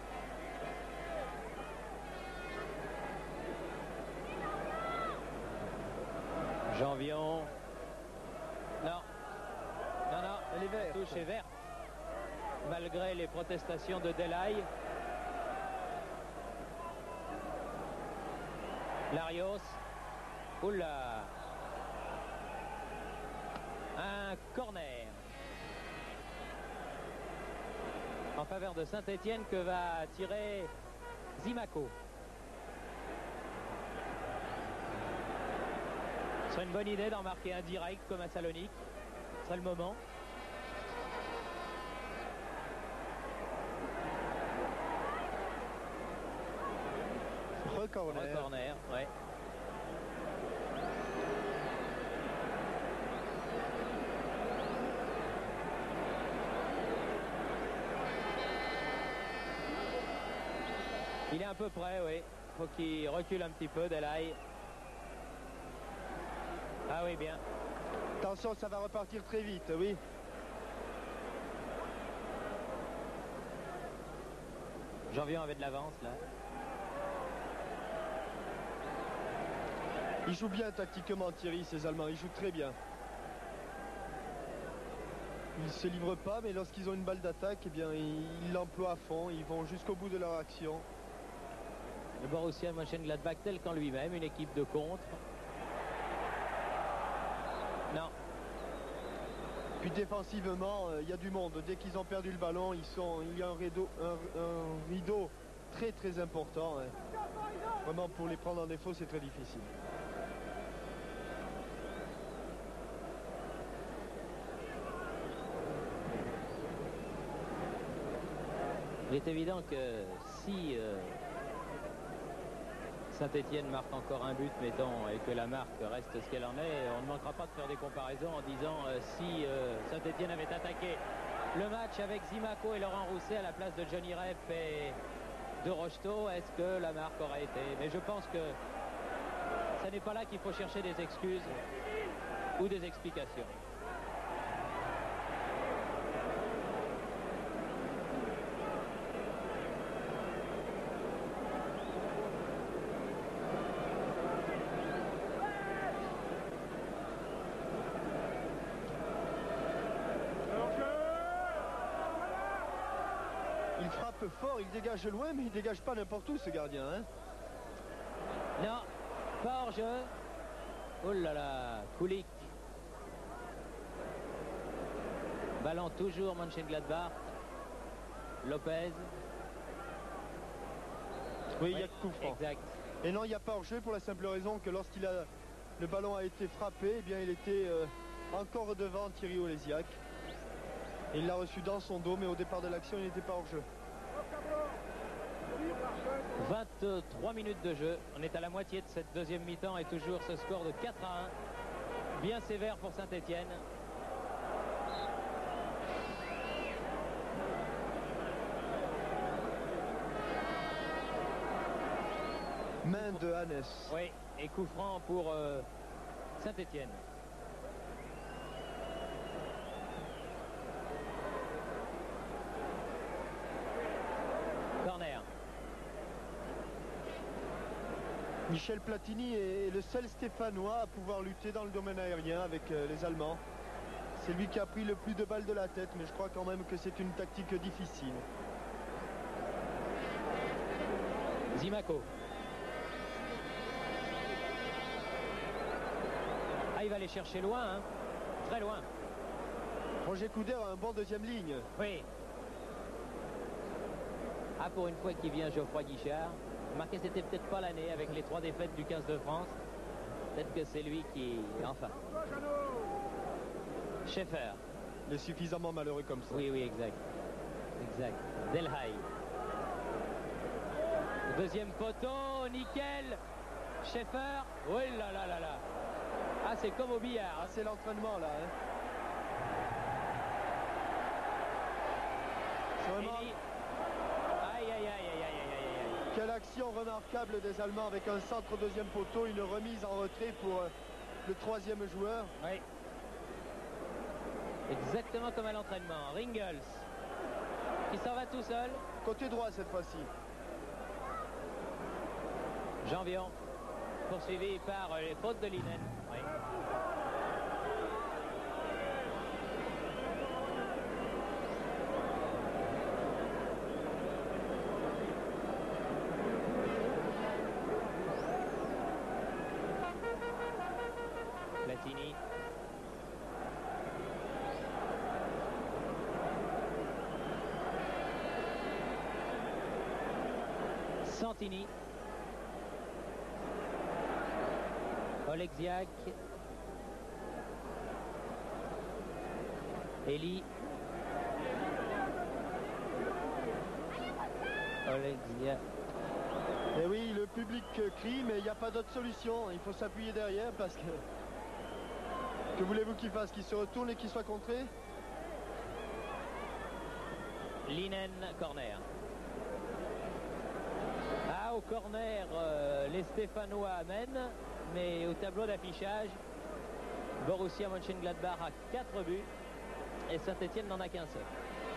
Janvion. Non. Non, non. Elle est verte. La touche est verte. Malgré les protestations de Delaye. Larios. Oula. Un corner. En faveur de Saint-Étienne que va tirer Zimaco. Ce serait une bonne idée d'en marquer un direct comme à Salonique. Ce serait le moment. Recorner. Recorner, ouais. Il est un peu près, oui. Il faut qu'il recule un petit peu, Delaye. Ah oui, bien. Attention, ça va repartir très vite, oui. Janvion avait de l'avance, là. Ils jouent bien tactiquement, Thierry, ces Allemands. Ils jouent très bien. Ils ne se livrent pas, mais lorsqu'ils ont une balle d'attaque, eh bien, ils l'emploient à fond. Ils vont jusqu'au bout de leur action. Le Borussia Mönchengladbach tel qu'en lui-même, une équipe de contre. Non. Puis défensivement, il euh, y a du monde. Dès qu'ils ont perdu le ballon, ils sont, il y a un rideau, un, un rideau très très important. Hein. Vraiment, pour les prendre en défaut, c'est très difficile. Il est évident que si euh, Saint-Étienne marque encore un but, mettons, et que la marque reste ce qu'elle en est, on ne manquera pas de faire des comparaisons en disant euh, si euh, Saint-Étienne avait attaqué le match avec Zimaco et Laurent Rousset à la place de Johnny Rep et de Rocheteau, est-ce que la marque aurait été? Mais je pense que ce n'est pas là qu'il faut chercher des excuses ou des explications. Il frappe fort, il dégage loin, mais il dégage pas n'importe où, ce gardien. Hein. Non, pas hors jeu. Oh là là, Kulik. Ballon toujours Mönchengladbach. Lopez. Oui, il y a coup franc. Exact. Et non, il n'y a pas hors-jeu pour la simple raison que lorsqu'il a le ballon a été frappé, eh bien il était euh, encore devant Thierry Olesiak. Et il l'a reçu dans son dos, mais au départ de l'action, il n'était pas hors-jeu. vingt-trois minutes de jeu. On est à la moitié de cette deuxième mi-temps et toujours ce score de quatre à un. Bien sévère pour Saint-Étienne. Main de Hannes. Oui, et coup franc pour euh, Saint-Étienne. Corner. Michel Platini est le seul Stéphanois à pouvoir lutter dans le domaine aérien avec euh, les Allemands. C'est lui qui a pris le plus de balles de la tête, mais je crois quand même que c'est une tactique difficile. Zimaco. Ah, il va aller chercher loin, hein. Très loin. Roger Couder a un bon deuxième ligne. Oui. Ah, pour une fois qu'il vient Geoffroy Guichard. Remarquez, c'était peut-être pas l'année avec les trois défaites du quinze de France. Peut-être que c'est lui qui... Enfin. Schaeffer. Il est suffisamment malheureux comme ça. Oui, oui, exact. Exact. Delhaï. Deuxième poteau, nickel. Schaeffer. Oh là là là là. Ah, c'est comme au billard. Ah, c'est l'entraînement là. Hein. C'est vraiment... Aïe, aïe, aïe, aïe, aïe, aïe, aïe. Quelle action remarquable des Allemands avec un centre deuxième poteau, une remise en retrait pour euh, le troisième joueur. Oui. Exactement comme à l'entraînement. Ringels qui s'en va tout seul. Côté droit cette fois-ci. Janvion poursuivi par les fautes de Linen. Oui. Platini. Santini. Oleksiak. Elie. Oleksiak. Et oui, le public crie, mais il n'y a pas d'autre solution. Il faut s'appuyer derrière parce que... Que voulez-vous qu'il fasse? Qu'il se retourne et qu'il soit contré? Linen, corner. Ah, au corner, euh, les Stéphanois amènent, mais au tableau d'affichage, Borussia Mönchengladbach a quatre buts et Saint-Etienne n'en a qu'un seul.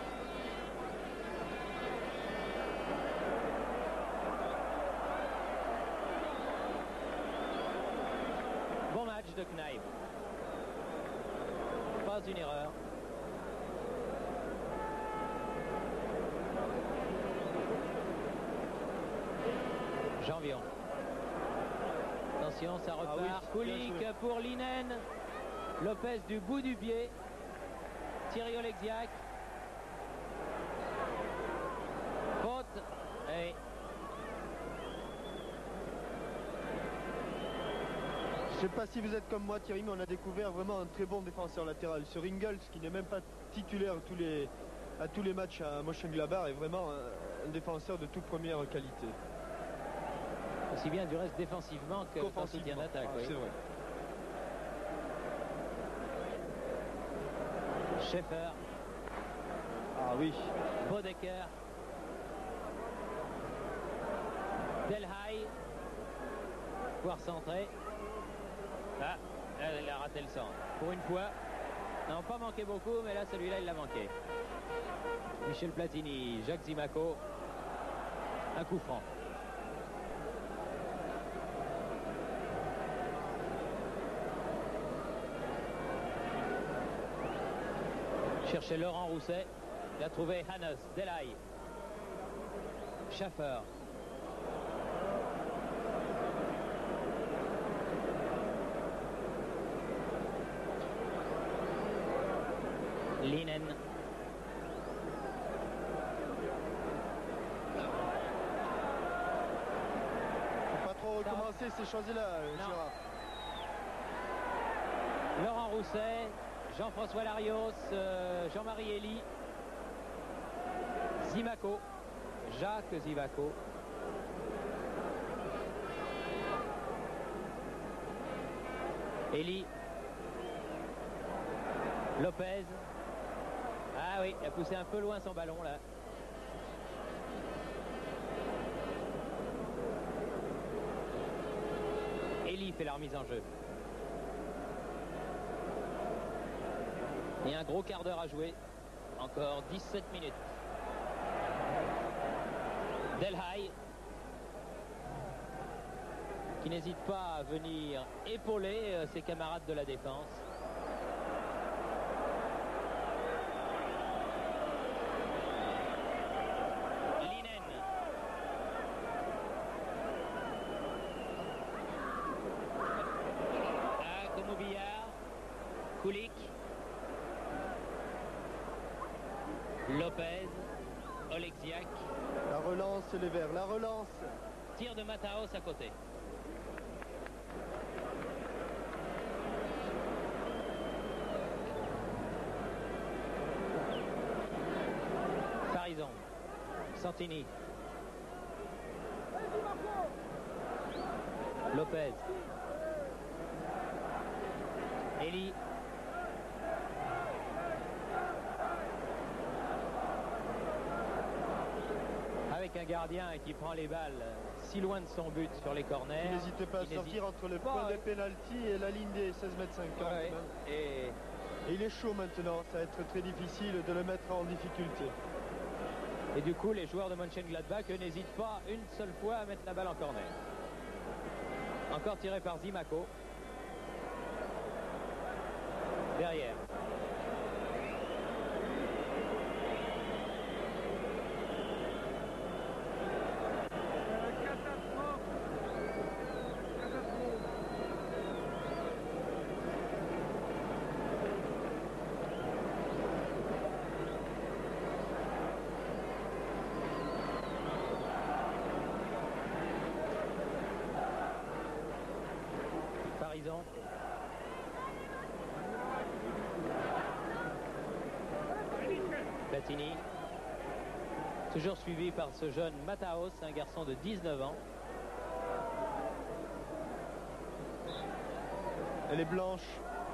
Bon match de Kneip. Pas une erreur. Janvion. Attention, ça repart. Ah oui, Kulik pour Linen. Lopez du bout du pied. Thierry Oleksiak. Faute. Et... Je ne sais pas si vous êtes comme moi Thierry, mais on a découvert vraiment un très bon défenseur latéral. Ce Ringels, qui n'est même pas titulaire tous les, à tous les matchs à Mönchengladbach, est vraiment un, un défenseur de toute première qualité. Aussi bien du reste défensivement que en soutien d'attaque. Ah, oui. C'est vrai. Schaeffer. Ah oui. Bodecker. Delhaï. Pouvoir centrer. Ah, là, il a raté le centre. Pour une fois. Non, pas manqué beaucoup, mais là, celui-là, il l'a manqué. Michel Platini, Jacques Zimaco. Un coup franc. Cherchait Laurent Rousset. Il a trouvé Hannes, Delhaï. Schaeffer. Linen. Faut pas trop recommencer ces choses-là, Gérard. Laurent Rousset, Jean-François Larios, euh, Jean-Marie Elie, Zimaco, Jacques Zimaco. Elie. Lopez. Ah oui, il a poussé un peu loin son ballon là. Elie fait la remise en jeu. Et un gros quart d'heure à jouer. Encore dix-sept minutes. Delhaï. qui n'hésite pas à venir épauler euh, ses camarades de la défense. Linen. Ah, comme au billard. Kulik. Lopez. Oleksiak. La relance, les Verts, la relance. Tir de Mataos à côté. Farison. Santini. Lopez. Eli. Avec un gardien qui prend les balles si loin de son but sur les corners. Il n'hésite pas à il sortir hésite. entre le Bon, point ouais. des pénaltys et la ligne des seize mètres cinquante. Ouais, et Et il est chaud maintenant, ça va être très difficile de le mettre en difficulté. Et du coup, les joueurs de Mönchengladbach n'hésitent pas une seule fois à mettre la balle en corner. Encore tiré par Zimaco. Derrière. Farison. Platini. Toujours suivi par ce jeune Mataos, un garçon de dix-neuf ans. Elle est blanche.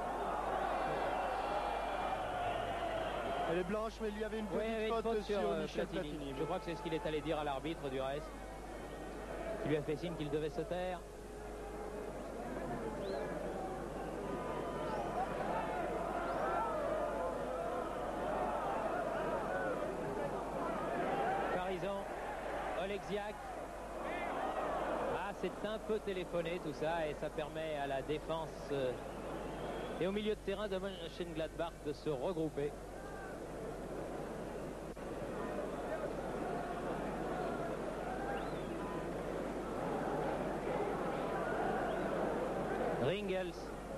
Elle est blanche, mais il y avait une petite Oui, il y avait une faute, faute sur, sur euh, Michel Platini. Platini. Je crois que c'est ce qu'il est allé dire à l'arbitre du reste. Il lui a fait signe qu'il devait se taire. Farison, Oleksiak. Ah, c'est un peu téléphoné tout ça et ça permet à la défense euh, et au milieu de terrain de Mönchengladbach de se regrouper. Ringels.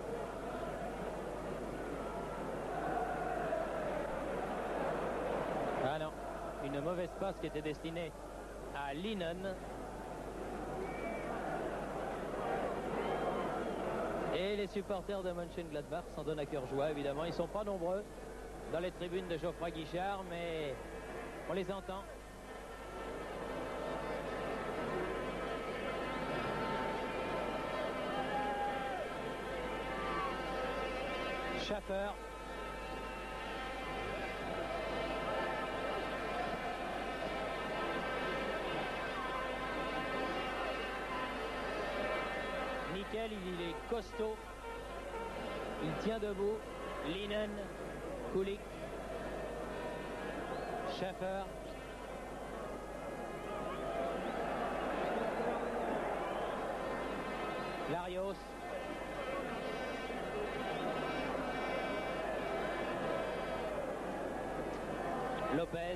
Ah non, une mauvaise passe qui était destinée à Linen. Et les supporters de Mönchengladbach s'en donnent à cœur joie, évidemment. Ils ne sont pas nombreux dans les tribunes de Geoffroy Guichard, mais on les entend. Schaffer. Nickel, il est costaud. Il tient debout. Linen, Kulik, Schaffer. Larios. Lopez.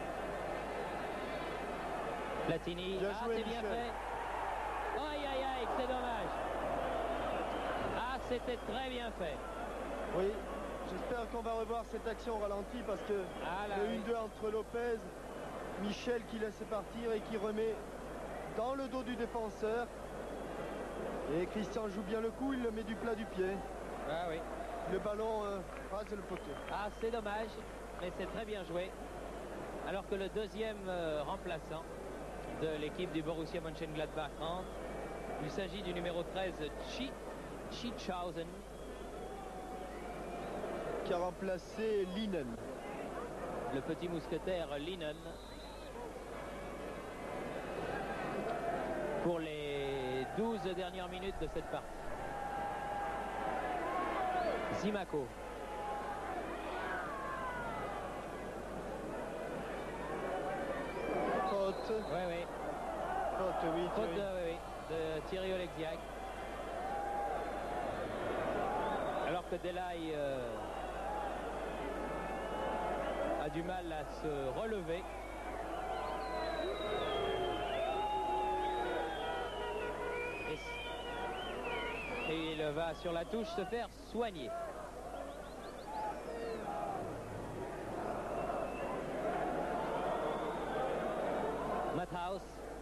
Platini. Bien Ah, joué, c'est bien Michel. fait. Aïe, aïe, aïe, c'est dommage. Ah, c'était très bien fait. Oui, j'espère qu'on va revoir cette action au ralenti parce que Ah, là, le oui. un deux entre Lopez, Michel qui laisse partir et qui remet dans le dos du défenseur. Et Christian joue bien le coup, il le met du plat du pied. Ah oui. Le ballon euh, rase le poteau. Ah, c'est dommage, mais c'est très bien joué. Alors que le deuxième euh, remplaçant de l'équipe du Borussia Mönchengladbach entre. Il s'agit du numéro treize, Chi Schichhausen. Qui a remplacé Linen. Le petit mousquetaire Linen. Pour les douze dernières minutes de cette partie. Zimaco. Faute. Oui, oui. Faute, oui. Faute oui. de, oui, oui. de Thierry Oleksiak. Alors que Delay euh, a du mal à se relever. Et, et il va sur la touche se faire soigner. Matthaus.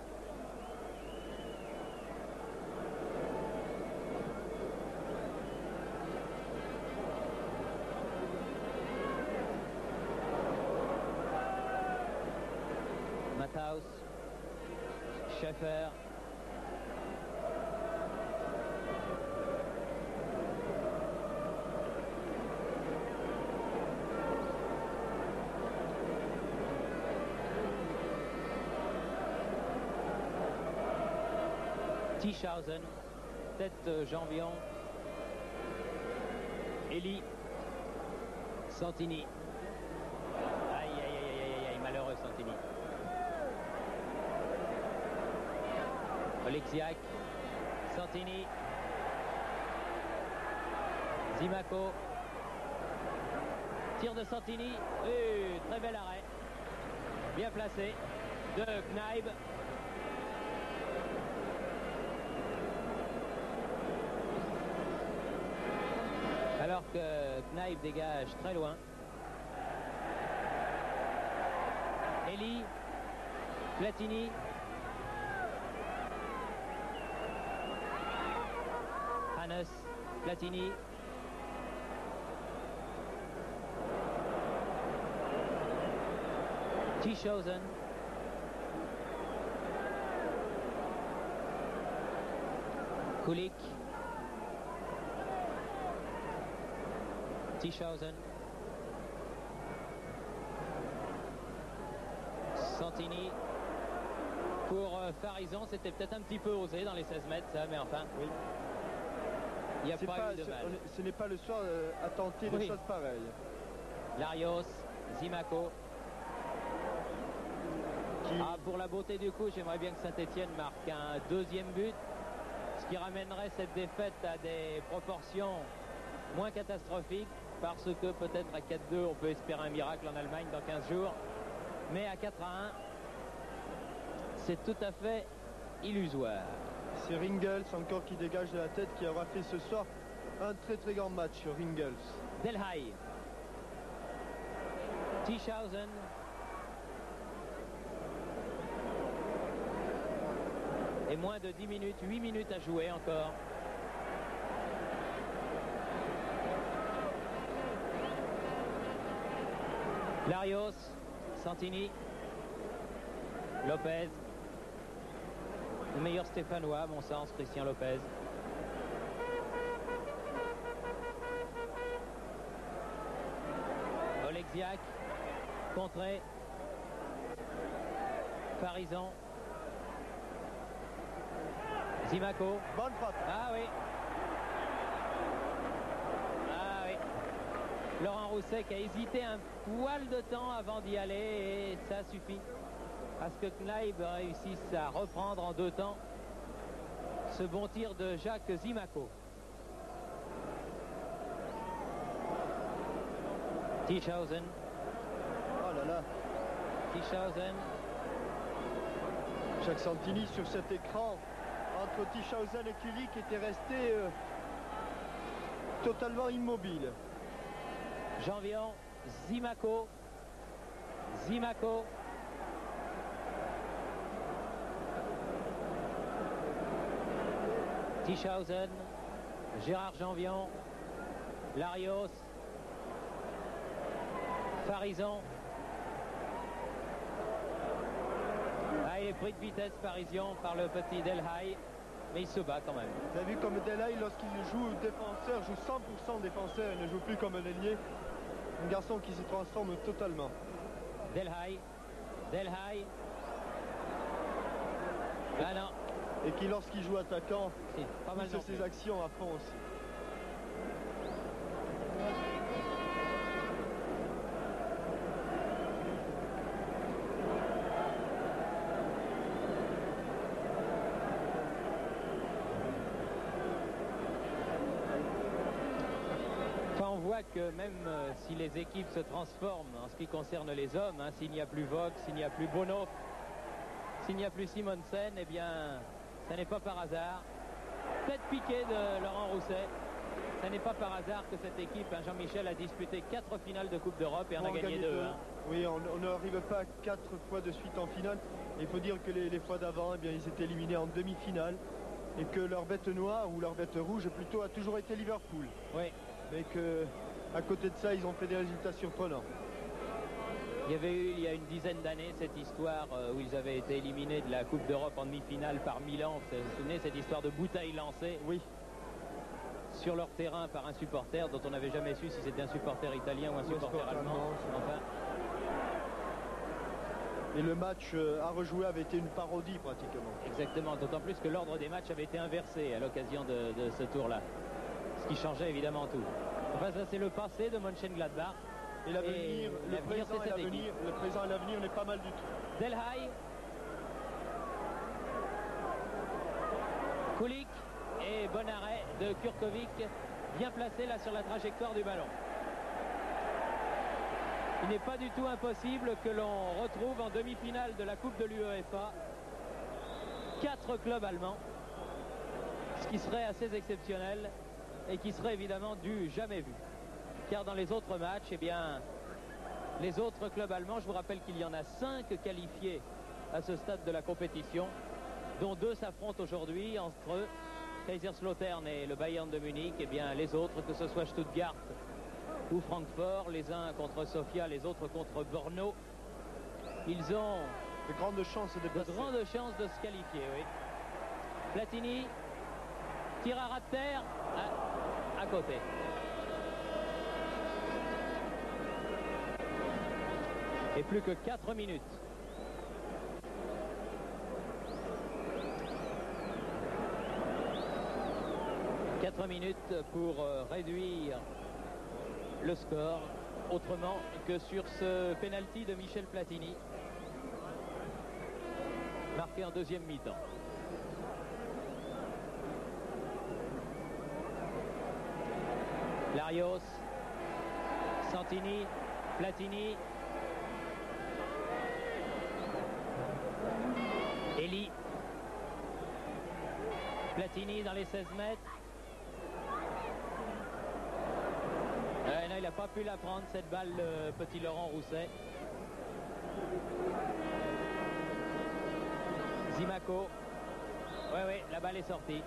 Matthaus. Schäfer. Tischhausen, tête Janvion, Elie, Santini. Aïe, aïe, aïe, aïe, aïe, malheureux Santini. Oleksiak, Santini, Zimaco, tir de Santini, et très bel arrêt, bien placé de Knaib. Alors que Knaib dégage très loin. Elie, Platini. Hannes, Platini. Tischhausen. Kulik. Tischhausen. Santini. Pour euh, Farison, c'était peut-être un petit peu osé dans les seize mètres, ça, mais enfin, oui. Il n'y a pas, pas eu de mal. Ce n'est pas le soir euh, à tenter oui. des choses pareilles. Larios, Zimaco. Qui... Ah, pour la beauté du coup, j'aimerais bien que Saint-Etienne marque un deuxième but, ce qui ramènerait cette défaite à des proportions moins catastrophiques, parce que peut-être à quatre deux, on peut espérer un miracle en Allemagne dans quinze jours. Mais à quatre à un, c'est tout à fait illusoire. C'est Ringels encore qui dégage de la tête, qui aura fait ce soir un très très grand match, Ringels. Delhay. Tischhausen. Et moins de dix minutes, huit minutes à jouer encore. Larios, Santini, Lopez. Le meilleur Stéphanois, à mon sens, Christian Lopez. Oleksiak, contré. Farison. Zimaco. Bonne frappe. Ah oui. Ah oui. Laurent Rousset qui a hésité un poil de temps avant d'y aller et ça suffit. Parce que Knaib réussisse à reprendre en deux temps ce bon tir de Jacques Zimaco. Tischhausen. Oh là là. Tischhausen. Jacques Santini sur cet écran entre Tischhausen et Kulik était resté euh, totalement immobile. Janvion, Zimaco. Zimaco. Tischhausen, Gérard Janvion, Larios, Farison. Ah, il est pris de vitesse Farison par le petit Delhay, mais il se bat quand même. Vous avez vu comme Delhay, lorsqu'il joue défenseur, joue cent pour cent défenseur, il ne joue plus comme un ailier. Un garçon qui se transforme totalement. Delhay, Delhay. Ah non. Et qui, lorsqu'il joue attaquant, pousse ses actions à fond aussi. que même euh, si les équipes se transforment en ce qui concerne les hommes, hein, s'il n'y a plus Vogt, s'il n'y a plus Bono, s'il n'y a plus Simonsen, eh bien, ça n'est pas par hasard. Tête piquée de Laurent Rousset. Ce n'est pas par hasard que cette équipe, hein, Jean-Michel, a disputé quatre finales de Coupe d'Europe et en a gagné deux. Hein. Oui, on on n'arrive pas quatre fois de suite en finale. Il faut dire que les, les fois d'avant, eh bien, ils étaient éliminés en demi-finale. Et que leur bête noire, ou leur bête rouge, plutôt, a toujours été Liverpool. Oui. Mais que, à côté de ça, ils ont fait des résultats surprenants. Il y avait eu, il y a une dizaine d'années, cette histoire euh, où ils avaient été éliminés de la Coupe d'Europe en demi-finale par Milan. Vous vous souvenez, cette histoire de bouteille lancée? Oui. Sur leur terrain par un supporter dont on n'avait jamais su si c'était un supporter italien ou un supporter allemand. allemand. Enfin. Et le match euh, à rejouer avait été une parodie pratiquement. Exactement, d'autant plus que l'ordre des matchs avait été inversé à l'occasion de, de ce tour-là. Ce qui changeait évidemment tout. Enfin, ça c'est le passé de Mönchengladbach. Et l'avenir, le, présent et l'avenir, le présent et l'avenir n'est pas mal du tout. Delhaï. Kulik. Et bon arrêt de Kurkovic, bien placé là sur la trajectoire du ballon. Il n'est pas du tout impossible que l'on retrouve en demi-finale de la Coupe de l'UEFA quatre clubs allemands, ce qui serait assez exceptionnel et qui serait évidemment du jamais vu. Car dans les autres matchs, eh bien, les autres clubs allemands, je vous rappelle qu'il y en a cinq qualifiés à ce stade de la compétition, dont deux s'affrontent aujourd'hui entre eux. Kaiserslautern et le Bayern de Munich, et eh bien les autres, que ce soit Stuttgart ou Francfort, les uns contre Sofia, les autres contre Brno, ils ont de grandes chances de, de grandes chances de se qualifier, oui. Platini, tir à ras de terre, à, à côté. Et plus que quatre minutes. quatre minutes pour euh, réduire le score autrement que sur ce penalty de Michel Platini marqué en deuxième mi-temps. Larios, Santini, Platini, Elie, Platini dans les seize mètres. Euh, non, il n'a pas pu la prendre cette balle, le petit Laurent Rousset. Zimaco. Oui, oui, la balle est sortie.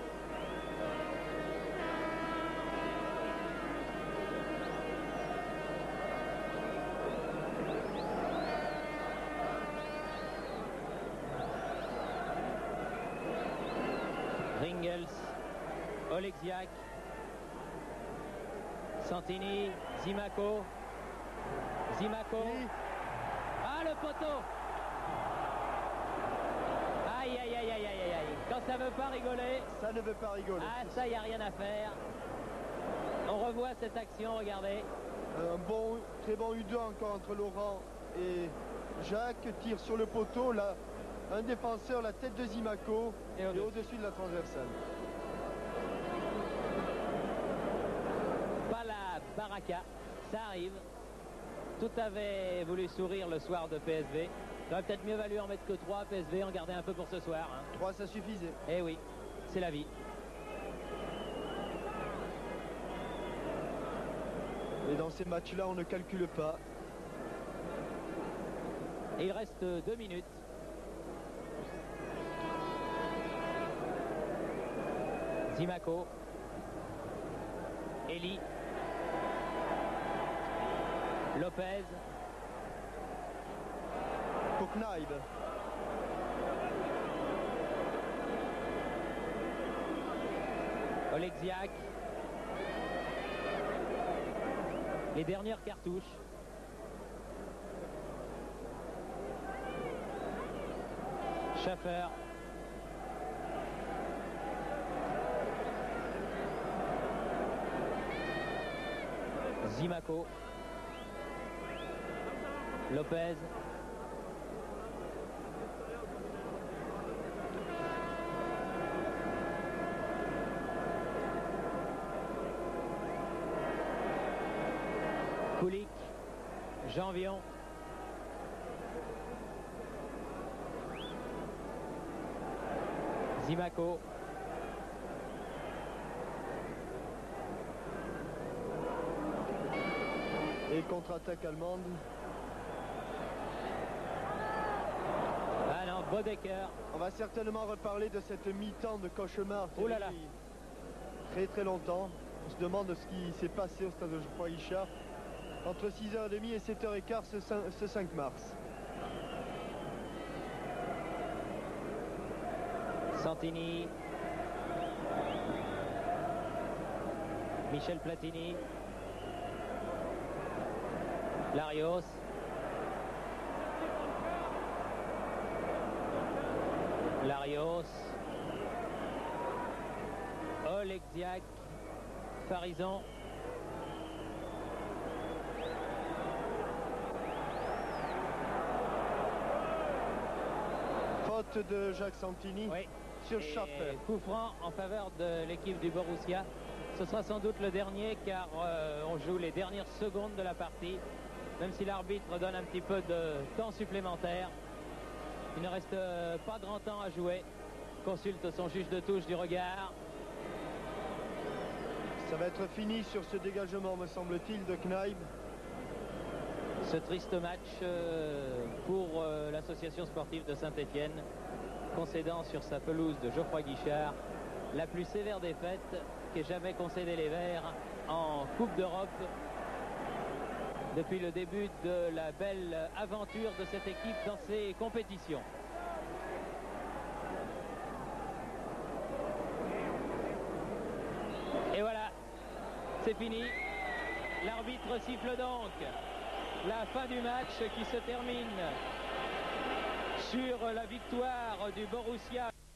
Ringels, Oleksiak, Santini, Zimaco, Zimaco. Ah, le poteau! Aïe, aïe, aïe, aïe, aïe, aïe. Quand ça veut pas rigoler... Ça ne veut pas rigoler. Ah, ça, il n'y a rien à faire. On revoit cette action, regardez. Un bon, très bon U deux encore entre Laurent et Jacques. Tire sur le poteau, là. Un défenseur, la tête de Zimaco et au-dessus au-dessus de la transversale. Pas la baraka, ça arrive. Tout avait voulu sourire le soir de P S V. Il aurait peut-être mieux valu en mettre que trois. P S V en garder un peu pour ce soir. Hein. trois, ça suffisait. Eh oui, c'est la vie. Et dans ces matchs-là, on ne calcule pas. Et il reste deux minutes. Zimaco, Elie, Lopez, Koknaib, Oleksiak, les dernières cartouches. Schaffer. Zimaco, Lopez, Janvion. Zimaco. Et contre-attaque allemande. Ah non, Bodecker. On va certainement reparler de cette mi-temps de cauchemar. Oh là là. Très très longtemps. On se demande ce qui s'est passé au stade de Geoffroy Guichard entre six heures trente et sept heures quinze ce cinq mars. Santini. Michel Platini. Larios. Larios. Oleksiak. Farison. Faute de Jacques Santini. Oui. Sur Schaffer. Coup franc en faveur de l'équipe du Borussia. Ce sera sans doute le dernier car euh, on joue les dernières secondes de la partie. Même si l'arbitre donne un petit peu de temps supplémentaire. Il ne reste euh, pas grand temps à jouer. Consulte son juge de touche du regard. Ça va être fini sur ce dégagement, me semble-t-il, de Kneip. Ce triste match euh, pour euh, l'association sportive de Saint-Étienne, concédant sur sa pelouse de Geoffroy Guichard la plus sévère défaite qu'ait jamais concédé les Verts en Coupe d'Europe depuis le début de la belle aventure de cette équipe dans ces compétitions. Et voilà, c'est fini. L'arbitre siffle donc la fin du match qui se termine sur la victoire du Borussia.